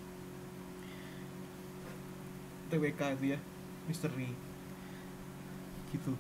TWK itu ya, misteri gitu.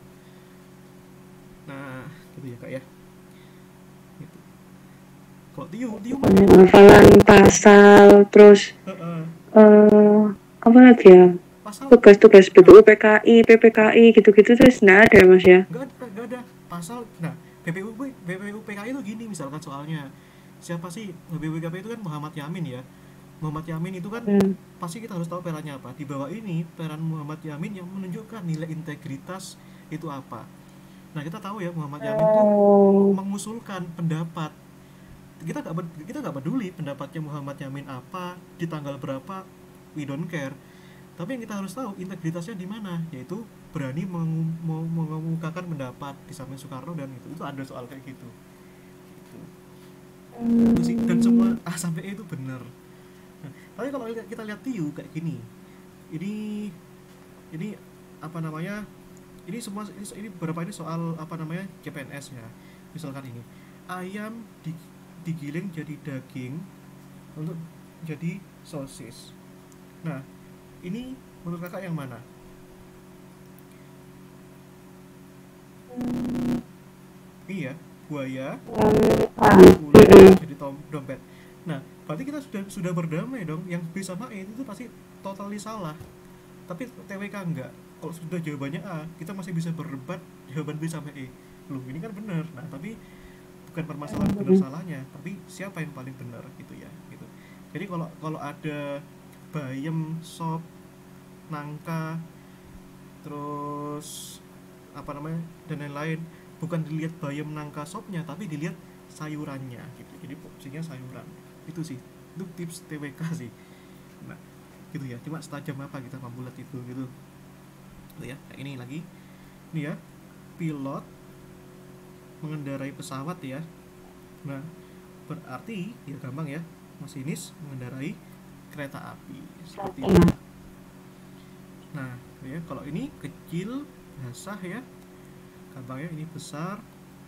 Nah, gitu ya kak ya. Gitu. Kalau Tiu Hafalan pasal, terus Heeh. apa lagi ya? Pasal Tugas-tugas BPU, PKI, PPKI gitu-gitu terus nggak ada mas ya? nggak ada pasal. Nah, BPU PKI itu gini misalkan soalnya, siapa sih BPUPKI itu kan Muhammad Yamin ya. Muhammad Yamin itu kan pasti kita harus tahu perannya apa. Di bawah ini peran Muhammad Yamin yang menunjukkan nilai integritas itu apa. Nah, kita tahu ya Muhammad Yamin itu mengusulkan pendapat. Kita nggak peduli pendapatnya Muhammad Yamin apa, di tanggal berapa, we don't care. Tapi yang kita harus tahu integritasnya di mana, yaitu berani mengemukakan pendapat di samping Soekarno, dan itu ada soal kayak gitu. Itu sih, dan semua A sampai E itu benar. Nah, tapi kalau kita lihat Tiu kayak gini, ini ini apa namanya, ini semua ini beberapa ini soal apa namanya CPNS ya. Misalkan ini ayam digiling jadi daging untuk jadi sosis. Nah, ini menurut kakak yang mana? Iya, buaya diulek jadi dompet. Nah, berarti kita sudah berdamai dong. Yang B sama E itu pasti totally salah. Tapi TWK enggak. Kalau sudah jawabannya A, kita masih bisa berdebat jawaban B sama E. Loh, ini kan benar. Nah, tapi bukan permasalahan benar salahnya, tapi siapa yang paling benar gitu ya, gitu. Jadi kalau kalau ada bayam, sop, nangka, terus apa namanya, dan lain-lain, bukan dilihat bayam, nangka, sopnya, tapi dilihat sayurannya gitu. Jadi porsinya sayuran. Itu sih, itu tips TWK sih. Nah, gitu ya. Cuma setajam apa kita membulat itu gitu. Tuh ya, kayak ini lagi. Ini ya, pilot mengendarai pesawat ya. Nah, berarti ya gampang ya, masinis mengendarai kereta api seperti itu. Nah, ya kalau ini kecil basah ya, gampang ya. Ini besar,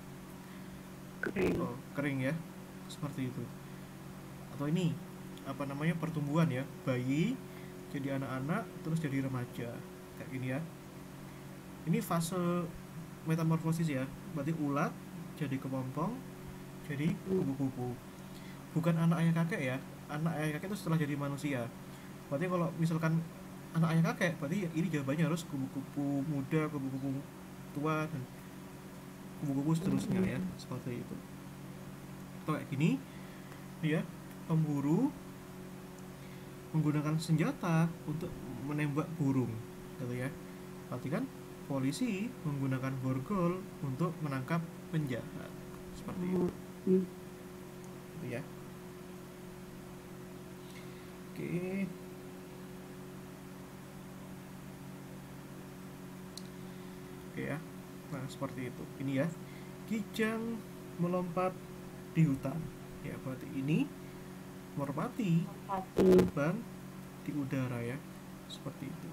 oh, kering ya, seperti itu. Atau ini apa namanya, pertumbuhan ya, bayi jadi anak-anak terus jadi remaja kayak gini ya. Ini fase metamorfosis ya, berarti ulat jadi kepompong jadi kupu-kupu. Bukan anak ayah kakek ya. Anak ayah kakek itu setelah jadi manusia. Berarti kalau misalkan anak ayah kakek, berarti ini jawabannya harus kupu-kupu muda, kupu-kupu tua, dan kupu-kupu seterusnya ya, seperti itu. Atau kayak gini ya, pemburu menggunakan senjata untuk menembak burung gitu ya. Berarti kan polisi menggunakan borgol untuk menangkap penjahat seperti itu. Gitu ya. Oke. Oke ya. Nah, seperti itu. Ini ya. Kijang melompat di hutan. Ya, berarti ini merpati terbang di udara ya. Seperti itu.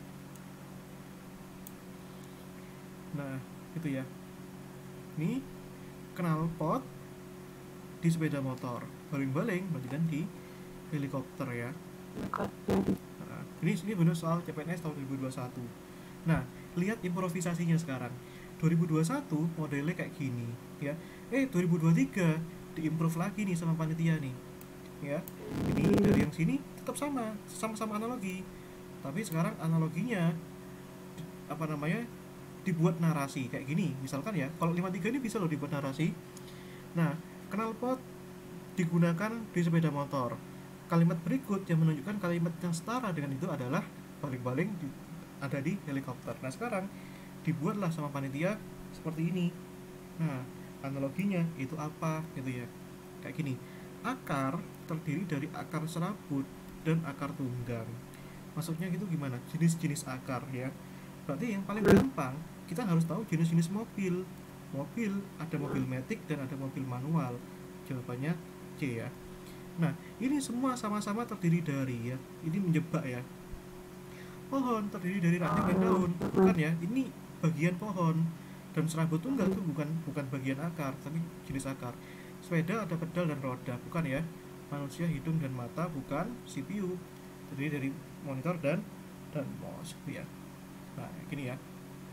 Nah, itu ya. Ini knalpot di sepeda motor, baling-baling berarti kan di helikopter ya. Nah, ini benar soal CPNS tahun 2021. Nah, lihat improvisasinya sekarang. 2021 modelnya kayak gini ya. 2023 diimprove lagi nih sama panitia nih. ya. Ini dari yang sini tetap sama-sama analogi, tapi sekarang analoginya apa namanya dibuat narasi kayak gini. Misalkan ya, kalau 53 ini bisa loh dibuat narasi. Nah, knalpot digunakan di sepeda motor. Kalimat berikut yang menunjukkan kalimat yang setara dengan itu adalah baling-baling ada di helikopter. Nah, sekarang dibuatlah sama panitia seperti ini. Nah, analoginya itu apa gitu ya. Kayak gini. Akar terdiri dari akar serabut dan akar tunggang. Maksudnya gitu gimana? Jenis-jenis akar ya. Berarti yang paling gampang kita harus tahu jenis-jenis mobil. Mobil ada mobil matic dan ada mobil manual. Jawabannya C ya. Nah, ini semua sama-sama terdiri dari ya. Ini menjebak ya. Pohon terdiri dari ranting dan daun, bukan ya? Ini bagian pohon. Dan serabut tunggal itu bukan bagian akar, tapi jenis akar. Sepeda ada pedal dan roda, bukan ya? Manusia hidung dan mata, bukan. CPU terdiri dari monitor dan mouse ya. Nah, gini ya.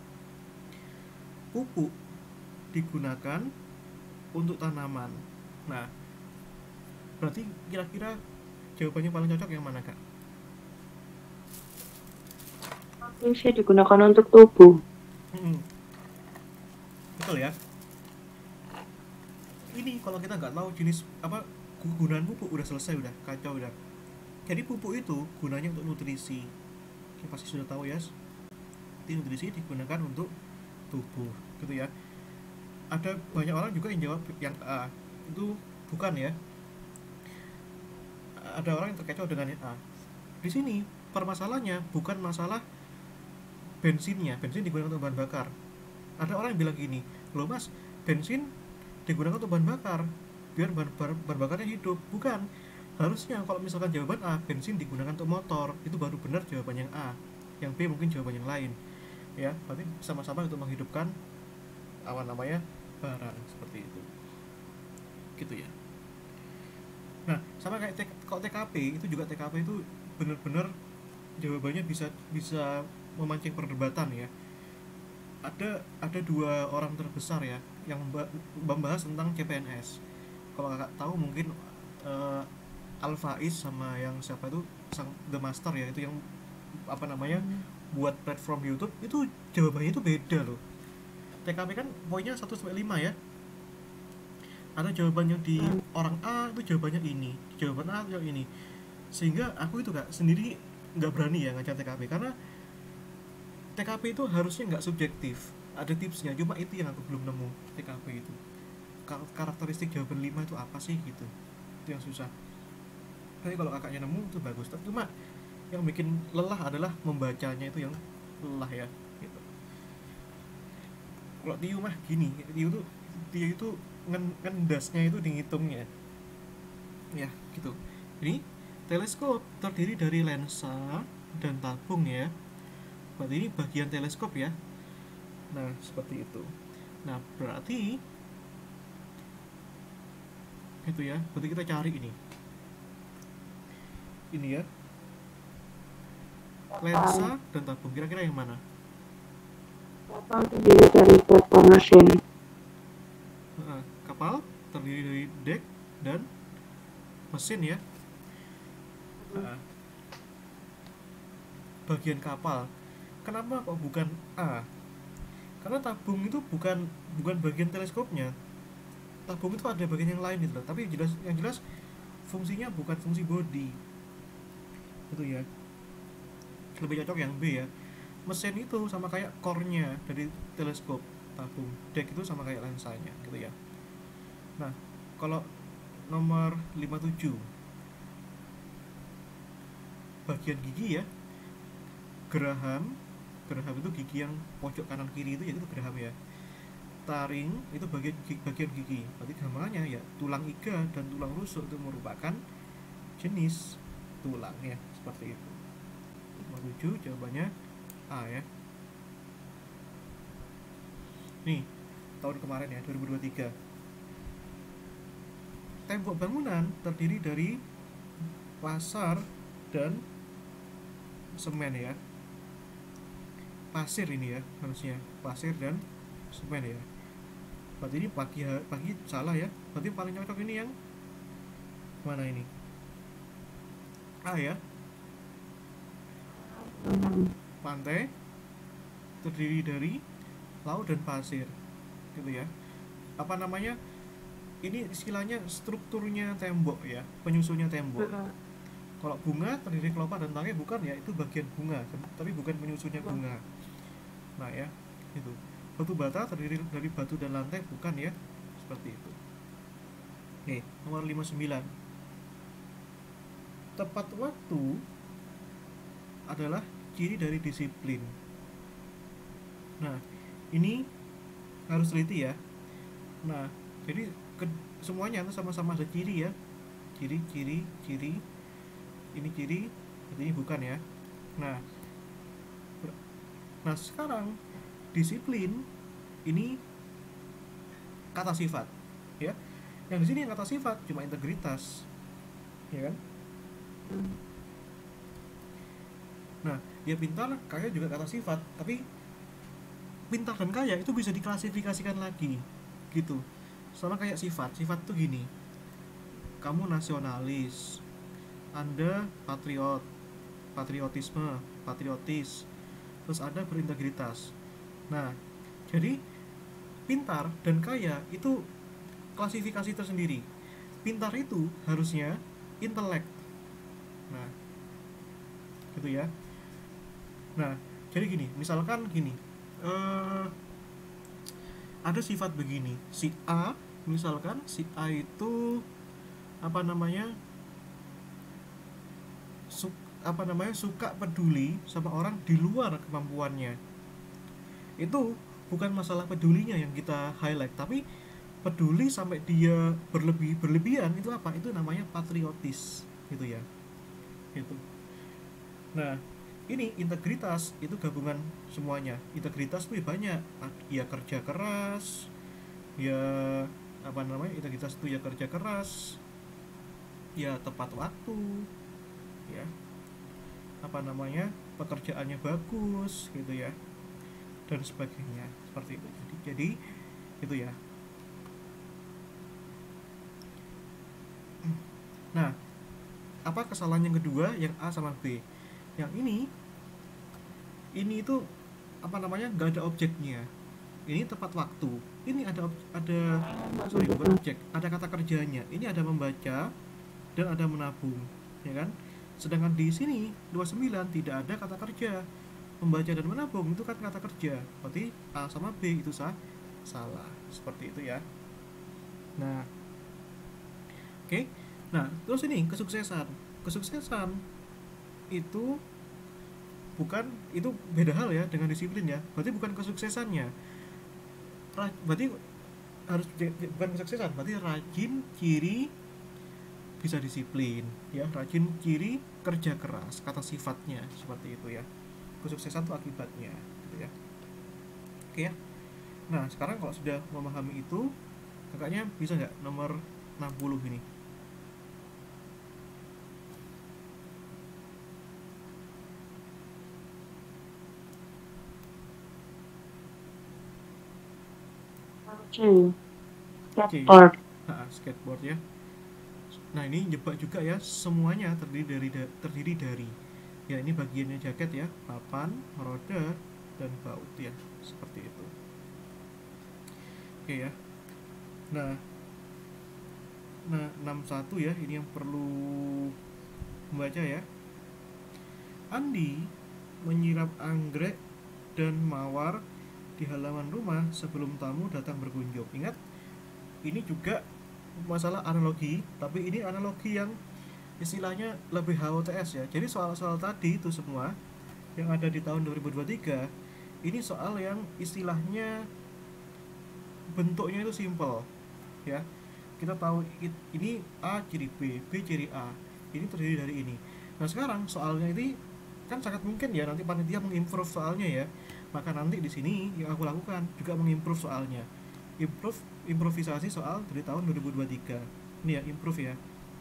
Pupuk digunakan untuk tanaman. Nah, berarti kira-kira jawabannya paling cocok yang mana, Kak? Nutrisi digunakan untuk tubuh. Betul ya. Ini kalau kita nggak tahu jenis apa kegunaan pupuk udah selesai, udah kacau udah. Jadi pupuk itu gunanya untuk nutrisi. Kita pasti sudah tahu ya. Jadi nutrisi digunakan untuk tubuh, gitu ya. Ada banyak orang juga yang jawab yang A. Itu bukan ya. Ada orang yang terkecoh dengan yang A. Di sini permasalahannya bukan masalah bensinnya, bensin digunakan untuk bahan bakar. Ada orang yang bilang gini, loh mas, bensin digunakan untuk bahan bakar biar bahan bakarnya hidup. Bukan, harusnya kalau misalkan jawaban A, bensin digunakan untuk motor, itu baru benar jawaban yang A. Yang B mungkin jawaban yang lain ya. Berarti sama-sama untuk menghidupkan barang seperti itu, gitu ya. Nah, sama kayak kalau TKP itu juga, TKP itu benar-benar jawabannya bisa memancing perdebatan ya. Ada dua orang terbesar ya yang membahas tentang CPNS. Kalau kakak tahu mungkin Al Faiz sama yang siapa itu The Master ya, itu yang apa namanya buat platform YouTube, itu jawabannya itu beda loh. TKP kan poinnya 1-5 ya. Ada jawaban yang di orang A itu jawabannya ini, jawaban A itu yang ini. Sehingga aku itu kak sendiri nggak berani ya ngajar TKP, karena TKP itu harusnya nggak subjektif, ada tipsnya. Cuma itu yang aku belum nemu, TKP itu karakteristik jawaban 5 itu apa sih gitu, itu yang susah. Tapi kalau kakaknya nemu itu bagus. Tapi cuma yang bikin lelah adalah membacanya, itu yang lelah ya gitu. Kalau Tiu mah gini, Tiu itu ngendasnya itu dihitungnya ya gitu. Ini teleskop terdiri dari lensa dan tabung ya. Berarti ini bagian teleskop ya. Nah, seperti itu. Nah, berarti itu ya. Berarti kita cari ini ya. Lensa dan tabung, kira-kira yang mana? Kapal terdiri dari dek dan mesin. Kapal terdiri dari dek dan mesin ya. Bagian kapal, kenapa kok bukan A? Karena tabung itu bukan bagian teleskopnya. Tabung itu ada bagian yang lain gitu loh. Tapi yang jelas fungsinya bukan fungsi body, itu ya. Lebih cocok yang B ya. Mesin itu sama kayak core-nya dari teleskop. Tabung, dek itu sama kayak lensanya gitu ya. Nah, kalau nomor 57, bagian gigi ya. Geraham itu gigi yang pojok kanan kiri itu, yaitu geraham ya. Taring itu bagian gigi. Berarti gambarannya ya tulang iga dan tulang rusuk itu merupakan jenis tulang ya, seperti itu. 57 jawabannya A ya. Nih, tahun kemarin ya, 2023. Tembok bangunan terdiri dari pasar dan semen ya. Pasir ini ya, harusnya pasir dan semen ya. Berarti ini pagi salah ya. Berarti paling cocok ini yang mana ini? A ya, pantai terdiri dari laut dan pasir, gitu ya. Apa namanya? Ini istilahnya strukturnya tembok ya, penyusunnya tembok. Kalau bunga terdiri kelopak dan tangkai bukan ya, itu bagian bunga, tapi bukan penyusunnya bunga. Nah ya, itu. Batu bata terdiri dari batu dan lantai bukan ya, seperti itu. Oke, nomor 59. Tepat waktu adalah ciri dari disiplin. Nah, ini harus teliti ya. Nah, jadi semuanya itu sama-sama ada ciri ya. Ciri, ciri, ciri. Ini ciri, ini bukan ya. Nah, nah sekarang disiplin ini kata sifat, ya. Yang di sini yang kata sifat cuma integritas, ya kan? Nah, dia pintar, kaya juga kata sifat, tapi pintar dan kaya itu bisa diklasifikasikan lagi, gitu. Sama kayak sifat tuh gini. Kamu nasionalis, Anda patriot, patriotisme, patriotis, terus Anda berintegritas. Nah, jadi pintar dan kaya itu klasifikasi tersendiri. Pintar itu harusnya intelek. Nah, gitu ya. Nah, jadi gini, misalkan gini, ada sifat begini, si A, misalkan si A itu apa namanya, suka peduli sama orang di luar kemampuannya. Itu bukan masalah pedulinya yang kita highlight, tapi peduli sampai dia berlebihan itu apa? Itu namanya patriotis, gitu ya. Gitu. Nah, ini integritas itu gabungan semuanya. Integritas tuh banyak. Ya kerja keras, ya apa namanya? Integritas itu ya kerja keras, ya tepat waktu, ya apa namanya? Pekerjaannya bagus, gitu ya. Dan sebagainya. Seperti itu. Jadi itu ya. Nah, apa kesalahan yang kedua yang A sama B? Yang ini itu apa namanya, nggak ada objeknya. Ini tepat waktu. Ini sorry, bukan objek, ada kata kerjanya. Ini ada membaca dan ada menabung, ya kan? Sedangkan di sini 29 tidak ada kata kerja. Membaca dan menabung itu kan kata kerja. Berarti A sama B itu salah. Seperti itu ya. Nah, oke. Nah, terus ini kesuksesan. Kesuksesan itu beda hal ya dengan disiplin ya. Berarti bukan kesuksesannya. Berarti harus bukan kesuksesan, berarti rajin, ciri, bisa disiplin ya. Rajin, ciri, kerja keras, kata sifatnya seperti itu ya. Kesuksesan itu akibatnya, gitu ya. Oke ya. Nah, sekarang kalau sudah memahami itu, kakaknya bisa nggak nomor 60 ini? Skateboard. Skateboard ya. Nah, ini jebak juga ya, semuanya terdiri dari ya, ini bagiannya jaket ya, papan, roda, dan baut ya, seperti itu. Oke ya. Nah, 61 ya, ini yang perlu membaca ya. Andi menyiram anggrek dan mawar di halaman rumah sebelum tamu datang berkunjung. Ingat, ini juga masalah analogi, tapi ini analogi yang istilahnya lebih HOTS ya. Jadi soal-soal tadi itu semua yang ada di tahun 2023 ini soal yang istilahnya bentuknya itu simple ya. Kita tahu ini A ciri B, B ciri A, ini terdiri dari ini. Nah, sekarang soalnya ini kan sangat mungkin ya nanti panitia mengimprove soalnya ya. Maka nanti di sini yang aku lakukan juga mengimprove soalnya. Improvisasi soal dari tahun 2023. Ini ya, improve ya.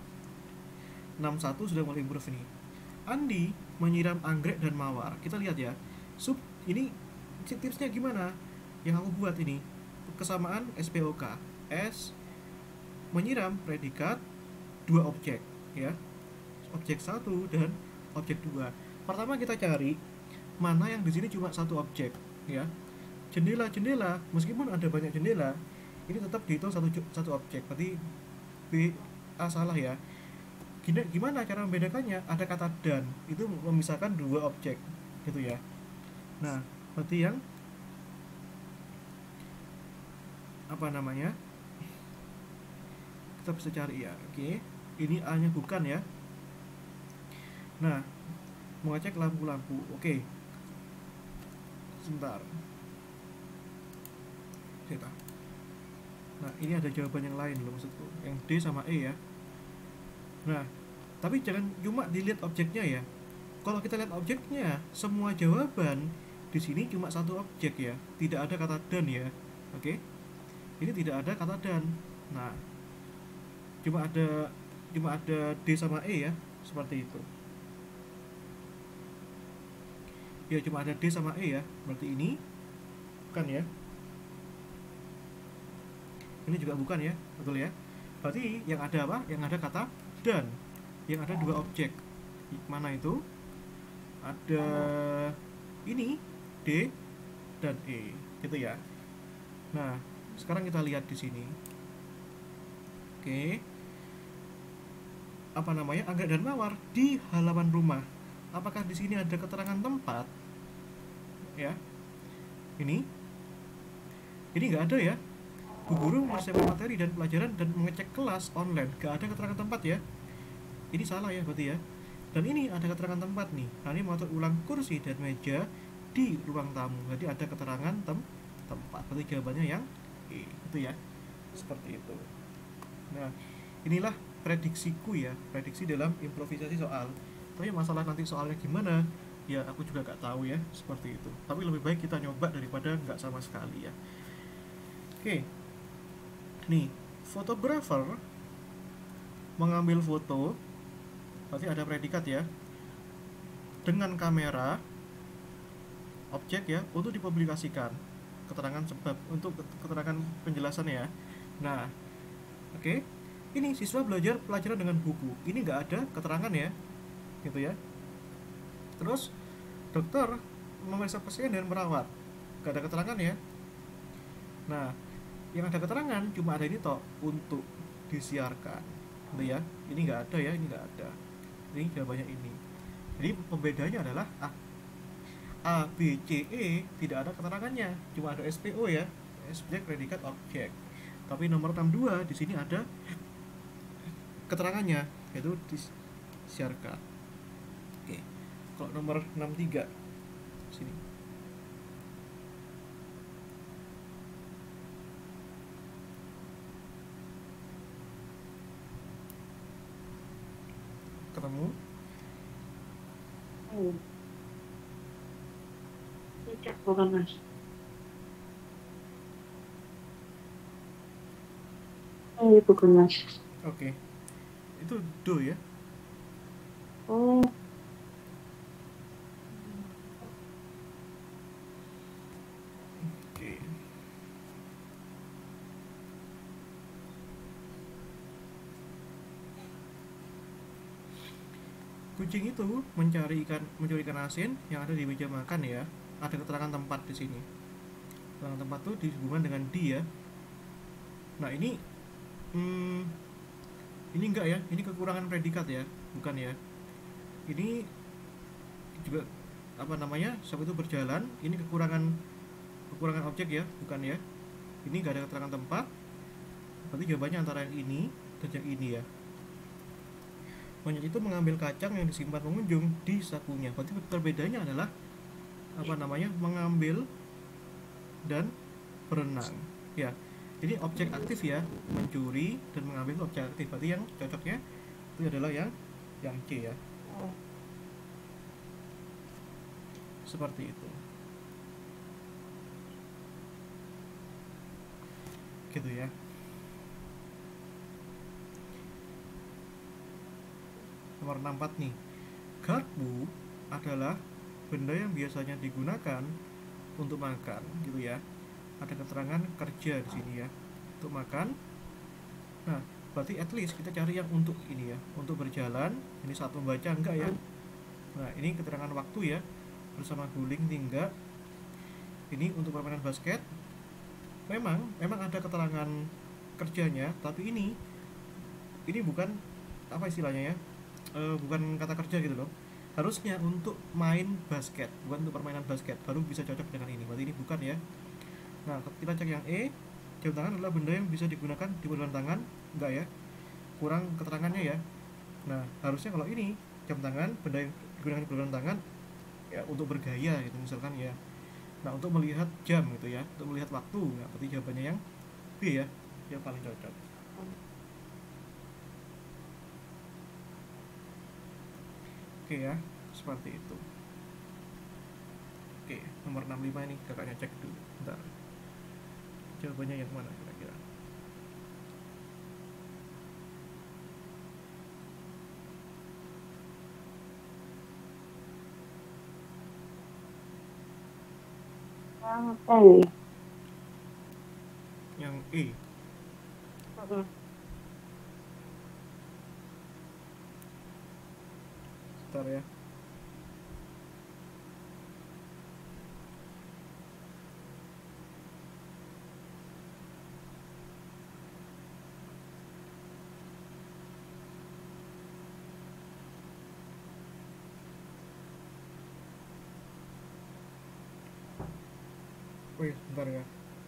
61 sudah mulai improve ini. Andi menyiram anggrek dan mawar. Kita lihat ya. Ini tipsnya gimana? Yang aku buat ini. Kesamaan SPOK. S menyiram predikat dua objek ya. objek 1 dan objek 2. Pertama kita cari mana yang di sini cuma satu objek ya. Jendela meskipun ada banyak jendela ini tetap dihitung satu objek. Berarti B A salah ya. Gimana cara membedakannya? Ada kata dan itu memisahkan dua objek gitu ya. Nah, berarti yang apa namanya? Kita bisa cari ya. Oke. Ini A-nya bukan ya. Nah, mau ngecek lampu-lampu. Oke. Sebentar. Nah, ini ada jawaban yang lain loh maksudku. Yang D sama E ya. Nah, tapi jangan cuma dilihat objeknya ya. Kalau kita lihat objeknya, semua jawaban di sini cuma satu objek ya. Tidak ada kata dan ya. Oke. Ini tidak ada kata dan. Nah, cuma ada D sama E ya, seperti itu. Ya, cuma ada D sama E ya. Berarti ini bukan ya. Ini juga bukan ya, betul ya. Berarti yang ada apa? Yang ada kata dan. Yang ada dua objek. Mana itu? Ada ini D dan E, gitu ya. Nah, sekarang kita lihat di sini. Oke. Apa namanya? Anggrek dan mawar di halaman rumah. Apakah di sini ada keterangan tempat? Ya. Ini nggak ada ya. Bu guru mempersiapkan materi dan pelajaran dan mengecek kelas online. Gak ada keterangan tempat ya. Ini salah ya berarti ya. Dan ini ada keterangan tempat nih. Nah, ini mengatur ulang kursi dan meja di ruang tamu. Jadi ada keterangan tempat. Berarti jawabannya yang E. Itu ya. Seperti itu. Nah, inilah prediksiku ya. Prediksi dalam improvisasi soal. Tapi masalah nanti soalnya gimana? Ya aku juga gak tahu ya. Seperti itu. Tapi lebih baik kita nyoba daripada nggak sama sekali ya. Oke. Nih, fotografer mengambil foto, berarti ada predikat ya, dengan kamera objek ya, untuk dipublikasikan. Keterangan sebab untuk keterangan penjelasan ya. Nah, oke. Ini siswa belajar pelajaran dengan buku. Ini nggak ada keterangan ya, gitu ya. Terus dokter memeriksa pasien dan merawat, nggak ada keterangan ya. Nah, yang ada keterangan cuma ada ini toh, untuk disiarkan, gitu ya. Ini nggak ada ya, ini nggak ada. Ini jawabannya ini. Jadi pembedanya adalah A, B, C, E tidak ada keterangannya, cuma ada SPO ya, subjek predikat objek. Tapi nomor 62 di sini ada keterangannya, yaitu disiarkan. Oke. Kalau nomor 63 sini. Ketemu? Tidak, bukan mas. Bukan mas. Oke. Itu do ya. Oh, Oke. Kucing itu mencuri ikan asin yang ada di meja makan ya. Ada keterangan tempat di sini. Keterangan tempat tuh dihubungkan dengan di ya. Nah, ini enggak ya. Ini kekurangan predikat ya, bukan ya. Ini juga apa namanya? Sebab itu berjalan. Ini kekurangan objek ya, bukan ya. Ini enggak ada keterangan tempat. Berarti jawabannya antara yang ini dan yang ini ya. Monyet itu mengambil kacang yang disimpan pengunjung di sakunya. Berarti perbedaannya adalah apa namanya? Mengambil dan berenang. Ya. Jadi objek aktif ya, mencuri dan mengambil itu objek aktif. Berarti yang cocoknya itu adalah yang C ya. Seperti itu. Gitu ya. Nomor 64 nih. Garpu adalah benda yang biasanya digunakan untuk makan, gitu ya. Ada keterangan kerja di sini ya, untuk makan. Nah, berarti at least kita cari yang untuk ini ya, untuk berjalan. Ini saat membaca enggak ya. Nah ini keterangan waktu ya, bersama guling tinggal. Ini untuk permainan basket, memang ada keterangan kerjanya, tapi ini bukan apa istilahnya ya, bukan kata kerja gitu loh. Harusnya untuk main basket, bukan untuk permainan basket, baru bisa cocok dengan ini. Berarti ini bukan ya. Nah kita cek yang E, jam tangan adalah benda yang bisa digunakan di pelukan tangan, enggak ya, kurang keterangannya ya. Nah harusnya kalau ini jam tangan, benda yang digunakan di pelukan tangan ya untuk bergaya gitu misalkan ya. Nah untuk melihat jam gitu ya, untuk melihat waktu. Nah berarti jawabannya yang B ya, yang paling cocok. Oke ya, seperti itu. Oke, nomor 65 ini kakaknya cek dulu. Bentar. Jawabannya yang mana kira-kira? Yang E. Bentar ya. Wih, bentar ya.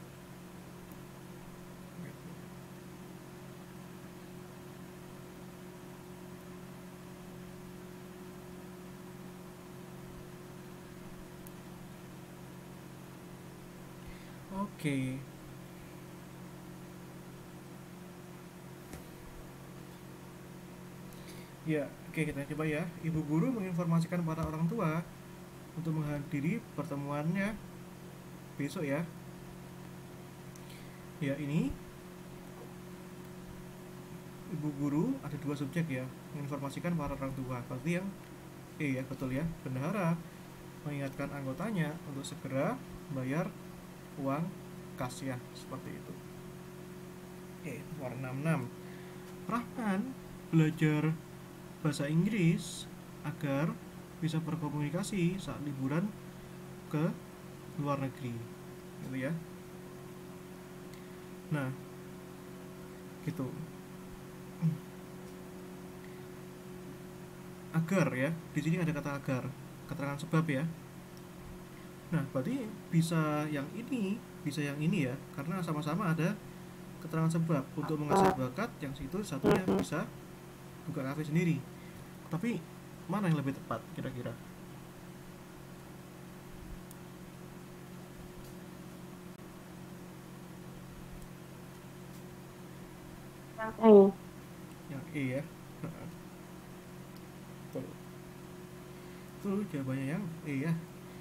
Oke. Ya, oke kita coba ya. Ibu guru menginformasikan para orang tua untuk menghadiri pertemuannya besok ya. Ya, ini ibu guru ada dua subjek ya, menginformasikan para orang tua. Berarti yang E ya, betul ya. Bendahara mengingatkan anggotanya untuk segera bayar uang kas ya, seperti itu. Oke, warna 66. Rahman belajar bahasa Inggris agar bisa berkomunikasi saat liburan ke luar negeri, gitu ya. Nah, gitu. Agar ya, di sini ada kata agar, keterangan sebab ya. Nah, berarti bisa yang ini ya, karena sama-sama ada keterangan sebab. Untuk mengasah bakat, yang situ satunya bisa buka kafe sendiri. Tapi mana yang lebih tepat kira-kira? Yang E ya. Betul. Itu jawabannya yang E ya.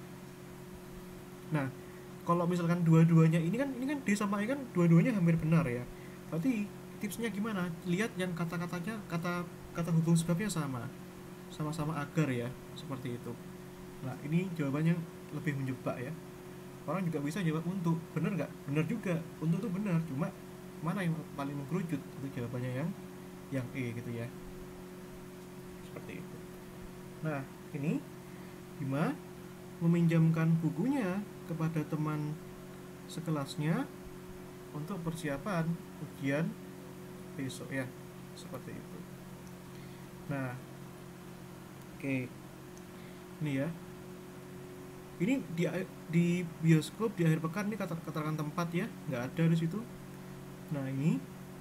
Nah, kalau misalkan dua-duanya ini kan D sama E kan dua-duanya hampir benar ya. Berarti tipsnya gimana? Lihat yang kata-katanya, kata hubung sebabnya sama-sama agar ya, seperti itu. Nah, ini jawabannya lebih menjebak ya. Orang juga bisa jawab untuk, benar nggak? Benar juga, untuk itu benar. Cuma mana yang paling mengkerucut? Itu jawabannya yang E gitu ya. Seperti itu. Nah, ini Bima meminjamkan bukunya kepada teman sekelasnya untuk persiapan ujian besok ya, seperti itu. Nah, oke, ini ya, ini di bioskop di akhir pekan ini keterangan tempat ya, nggak ada di situ. Nah ini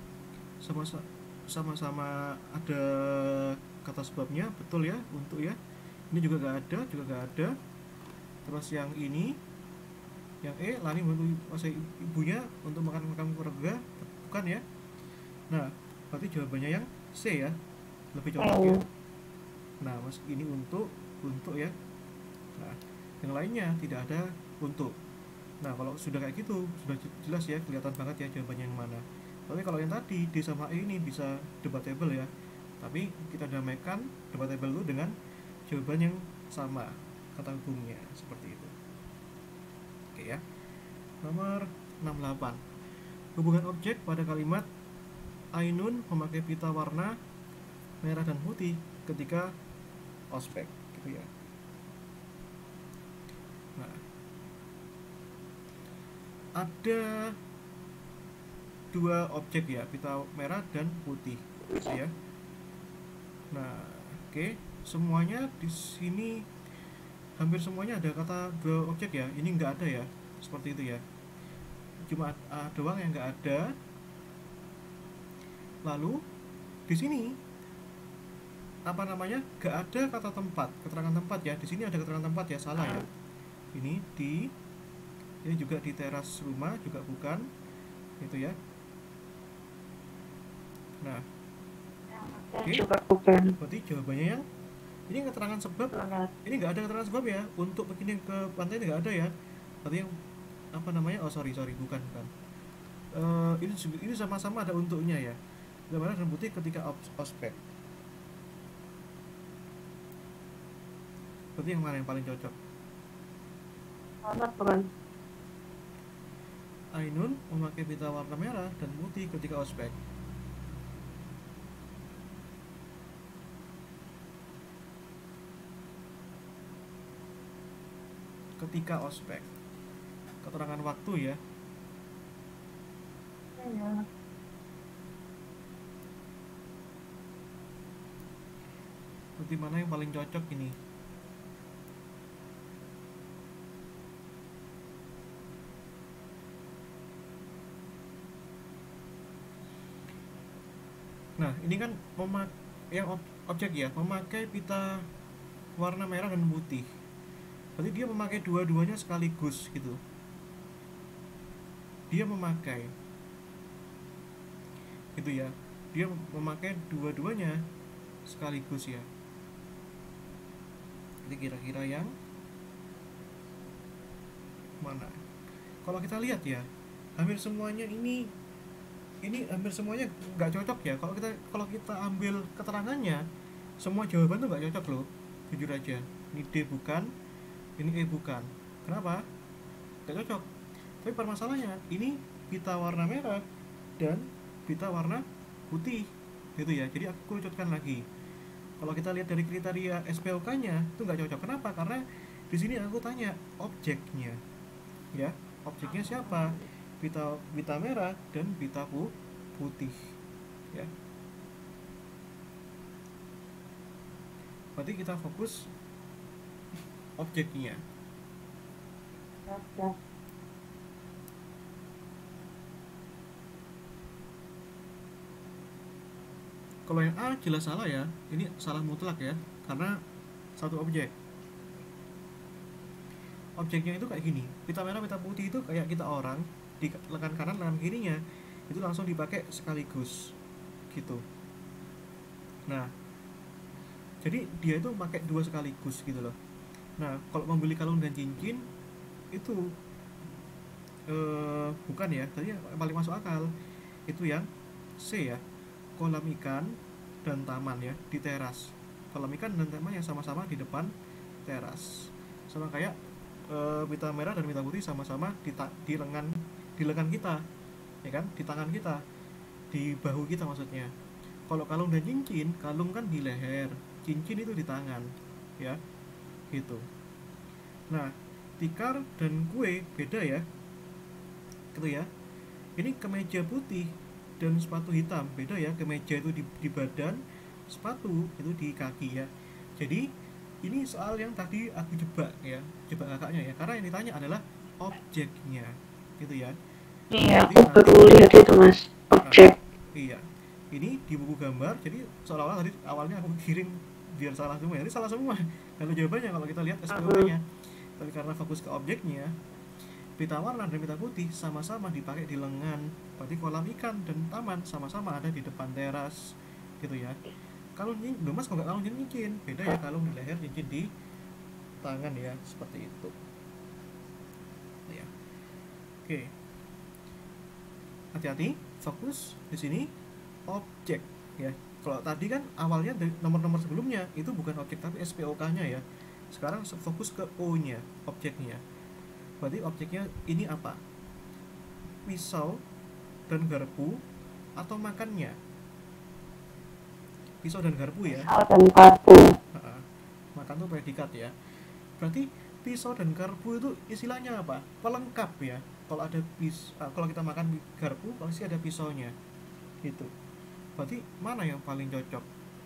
sama-sama ada kata sebabnya, betul ya, untuk ya. Ini juga nggak ada. Terus yang ini, yang E, lari membantu masa ibunya untuk makan keluarga, bukan ya. Nah berarti jawabannya yang C ya, lebih cocok ya. Nah mas ini untuk ya. Nah yang lainnya tidak ada untuk. Nah kalau sudah kayak gitu sudah jelas ya, kelihatan banget ya jawabannya yang mana. Tapi kalau yang tadi D sama E ini bisa debatable ya, tapi kita damaikan debatable itu dengan jawaban yang sama kata hubungnya, seperti itu. Oke ya. Nomor 68. Hubungan objek pada kalimat Ainun memakai pita warna merah dan putih ketika ospek, gitu ya. Nah, ada dua objek ya, pita merah dan putih, gitu ya. Nah, oke, semuanya di sini hampir semuanya ada kata dua objek ya. Ini nggak ada ya, seperti itu ya. Cuma doang yang nggak ada. Lalu di sini apa namanya? Nggak ada kata tempat, keterangan tempat ya. Di sini ada keterangan tempat ya, salah ya. Ini juga di teras rumah juga bukan, gitu ya. Nah, oke. Juga bukan. Berarti jawabannya yang ini keterangan sebab. Ini nggak ada keterangan sebab ya. Untuk begini ke pantai ini nggak ada ya. Berarti yang apa namanya? Oh sorry bukan. Ini sama-sama ada untuknya ya. Merah dan putih ketika ospek. Berarti yang mana yang paling cocok? Bukan. Ainun memakai pita warna merah dan putih ketika ospek. Ketika ospek. Keterangan waktu ya. Berarti mana yang paling cocok ini? Nah, ini kan objek ya, memakai pita warna merah dan putih. Berarti dia memakai dua-duanya sekaligus gitu. Dia memakai gitu ya. Dia memakai dua-duanya sekaligus ya. Jadi kira-kira yang mana? Kalau kita lihat ya, hampir semuanya ini hampir semuanya nggak cocok ya. Kalau kita ambil keterangannya, semua jawaban tuh nggak cocok loh, jujur aja. Ini D bukan, ini E bukan. Kenapa? Nggak cocok. Tapi permasalahannya ini pita warna merah dan pita warna putih, gitu ya. Jadi aku kerucutkan lagi. Kalau kita lihat dari kriteria SPOK-nya itu nggak cocok. Kenapa? Karena di sini aku tanya objeknya, ya. Objeknya siapa? Pita merah dan pita putih ya. Berarti kita fokus objeknya. Kalau yang A jelas salah ya. Ini salah mutlak ya, karena satu objek. Objeknya itu kayak gini, pita merah pita putih itu kayak kita orang, di lengan kanan lengan kirinya itu langsung dipakai sekaligus gitu. Nah, jadi dia itu pakai dua sekaligus gitu loh. Nah, kalau membeli kalung dan cincin itu bukan ya, tadi yang paling masuk akal itu yang C ya, kolam ikan dan taman ya, di teras. Kolam ikan dan taman yang sama-sama di depan teras, sama kayak pita merah dan pita putih sama-sama di lengan kita, ya kan, di tangan kita, di bahu kita maksudnya. Kalau kalung dan cincin, kalung kan di leher, cincin itu di tangan, ya, gitu. Nah, tikar dan kue beda ya, gitu ya. Ini kemeja putih dan sepatu hitam beda ya. Kemeja itu di badan, sepatu itu di kaki ya. Jadi ini soal yang tadi aku jebak kakaknya ya, karena yang ditanya adalah objeknya, gitu ya. Iya, aku baru lihat itu mas, objek. Iya, ini di buku gambar, jadi seolah-olah tadi awalnya aku kirim biar salah semua, jadi salah semua kalau jawabannya kalau kita lihat SPOK-nya. Tapi karena fokus ke objeknya, pita warna dan pita putih sama-sama dipakai di lengan, berarti kolam ikan dan taman sama-sama ada di depan teras, gitu ya. Kalung cincin, mas kok nggak kalung cincin, beda ya, kalung di leher, cincin di tangan ya, seperti itu ya. Oke, hati-hati, fokus di sini objek ya. Kalau tadi kan awalnya dari nomor-nomor sebelumnya itu bukan objek tapi SPOK-nya ya. Sekarang fokus ke O-nya, objeknya. Berarti objeknya ini apa? Pisau dan garpu atau makannya? Pisau dan garpu ya. Pisau dan garpu. Makan tuh predikat ya. Berarti pisau dan garpu itu istilahnya apa? Pelengkap ya. Kalau ada kalau kita makan garpu pasti ada pisaunya. Gitu. Berarti mana yang paling cocok?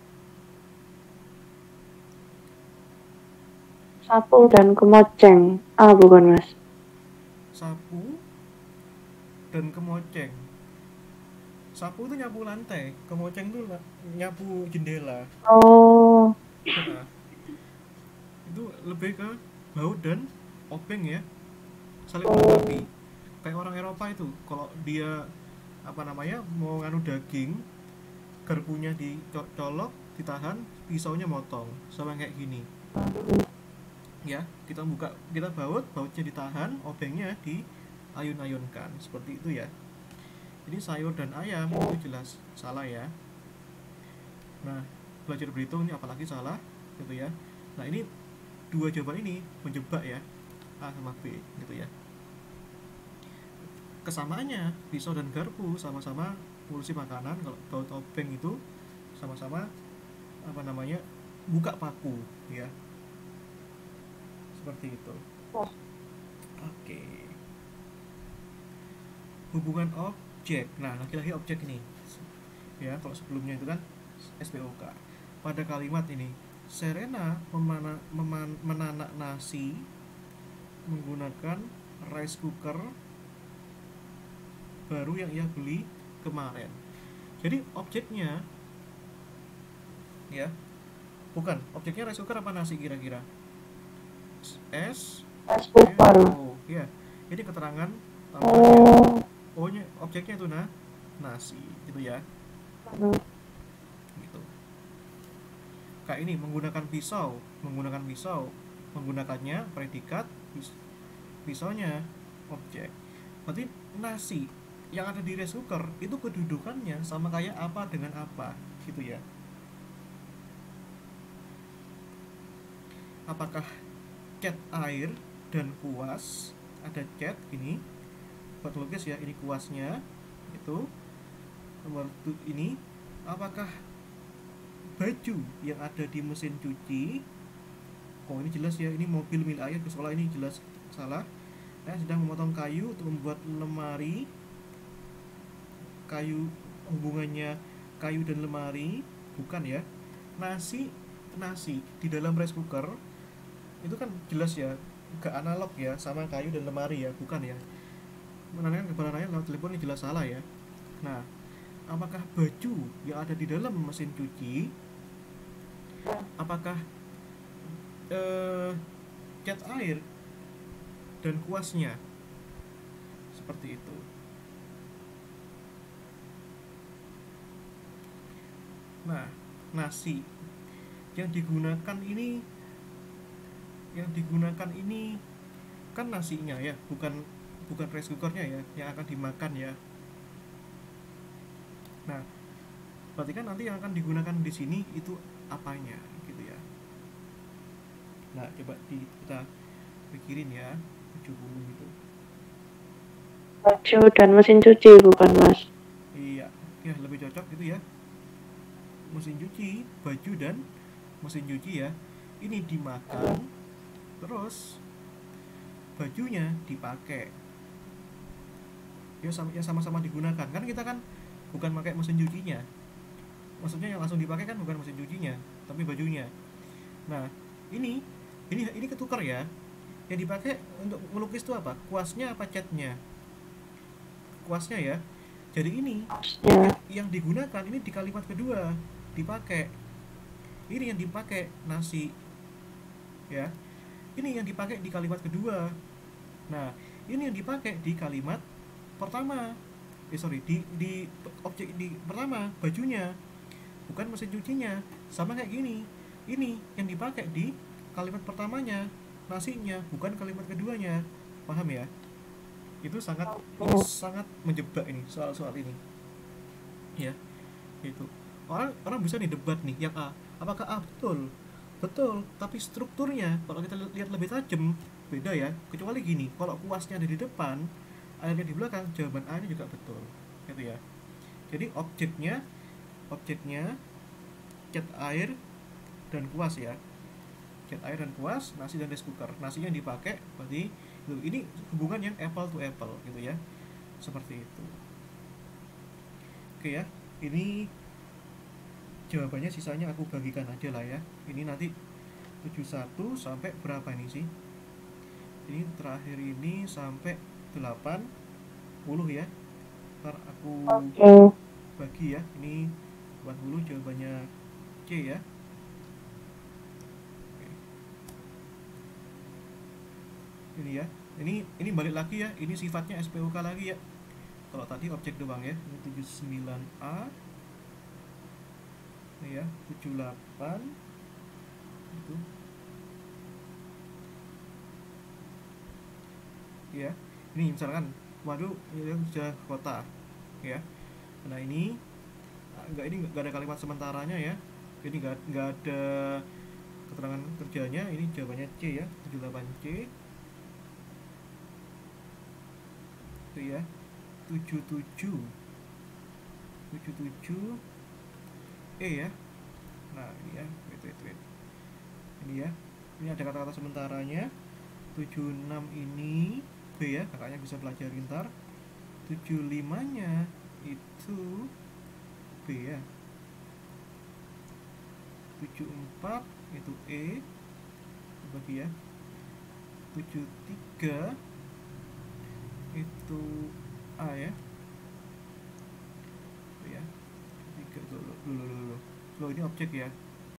Sapu dan kemoceng. Bukan mas. Sapu dan kemoceng. Sapu itu nyapu lantai, kemoceng itu nyapu jendela. Oh. Nah, itu lebih ke baut dan obeng ya, saling melengkapi. Kayak orang Eropa itu, kalau dia mau nganu daging, garpunya dicolok, ditahan, pisaunya motong, sama kayak gini. Ya, kita bautnya ditahan, obengnya diayun-ayunkan, seperti itu ya. Jadi sayur dan ayam itu jelas salah ya. Nah, belajar berhitung ini apalagi salah gitu ya. Nah, ini dua jawaban ini menjebak ya, A sama B gitu ya. Kesamaannya pisau dan garpu sama-sama ngurusi makanan. Kalau baut obeng itu sama-sama buka paku ya, seperti itu. Oke. Hubungan objek. Nah, lagi-lagi objek ini ya. Kalau sebelumnya itu kan SPOK. Pada kalimat ini, Serena menanak nasi menggunakan rice cooker baru yang ia beli kemarin. Jadi objeknya ya, bukan objeknya rice cooker apa nasi kira-kira? Rice cooker. Oh ya, ini keterangan tambahannya. O-nya objeknya itu nasi gitu ya. Gitu. Kayak ini menggunakannya predikat, pisaunya objek. Berarti nasi yang ada di rice cooker itu kedudukannya sama kayak apa dengan apa gitu ya. Apakah cat air dan kuas? Ada cat ini buat lukis ya, ini kuasnya itu. Nomor ini, apakah baju yang ada di mesin cuci? Oh, ini jelas ya, ini mobil milik ayah ke sekolah, ini jelas salah. Saya sedang memotong kayu untuk membuat lemari. Hubungannya kayu dan lemari bukan ya. Nasi di dalam rice cooker itu kan jelas ya, gak analog ya sama kayu dan lemari ya, bukan ya. Menanyakan kebenaran lewat telepon ini jelas salah ya. Nah, apakah baju yang ada di dalam mesin cuci, apakah cat air dan kuasnya, seperti itu. Nah, nasi yang digunakan ini kan nasinya ya, bukan rice cookernya ya yang akan dimakan ya. Nah, berarti kan nanti yang akan digunakan di sini itu apanya gitu ya. Nah, coba kita pikirin ya, 70 gitu. Baju dan mesin cuci bukan mas? Iya, ya lebih cocok gitu ya. Mesin cuci, baju dan mesin cuci ya. Ini dimakan, terus bajunya dipakai. Ya sama-sama digunakan. Kan kita kan bukan pakai mesin cucinya. Maksudnya yang langsung dipakai kan bukan mesin cucinya, tapi bajunya. Nah, ini ketukar ya. Yang dipakai untuk melukis itu apa? Kuasnya apa catnya? Kuasnya ya. Jadi ini yang digunakan ini di kalimat kedua dipakai. Ini yang dipakai nasi ya. Ini yang dipakai di kalimat kedua. Nah, ini yang dipakai di kalimat pertama. Di objek di pertama, bajunya, bukan mesin cucinya. Sama kayak gini. Ini yang dipakai di kalimat pertamanya, nasinya, bukan kalimat keduanya. Paham ya? Itu sangat menjebak ini soal ini. Ya, itu. Orang bisa nih debat nih yang A. Apakah A betul? Betul, tapi strukturnya kalau kita lihat lebih tajam beda ya. Kecuali gini, kalau kuasnya ada di depan, airnya di belakang, jawaban A ini juga betul. Gitu ya. Jadi objeknya cat air dan kuas ya. Cat air dan kuas, nasi dan rice cooker. Nasinya yang dipakai berarti ini hubungan yang apple to apple gitu ya. Seperti itu. Oke ya. Ini jawabannya, sisanya aku bagikan aja lah ya. Ini nanti 71 sampai berapa ini sih? Ini terakhir ini sampai 80 ya. Ntar aku bagi ya. Ini 80 jawabannya C ya. Ini ya. Ini balik lagi ya. Ini sifatnya SPOK lagi ya. Kalau tadi objek doang ya. Ini 79A. Ini ya, 78 itu. Ya. Ini misalkan waduh, ini sudah kota ya. Nah, ini nggak ada kalimat sementaranya ya. Ini nggak ada keterangan kerjanya. Ini jawabannya C ya, 78C. Itu ya. 77 E ya. Nah, ini ya, wait. Ini ya. Ini ada kata-kata sementaranya. 76 ini B ya, kakaknya bisa pelajari ntar. 75-nya itu B ya. 74 itu E, bagi ya. 73 itu A ya. Itu ya. 3 dulu. Loh, ini objek ya.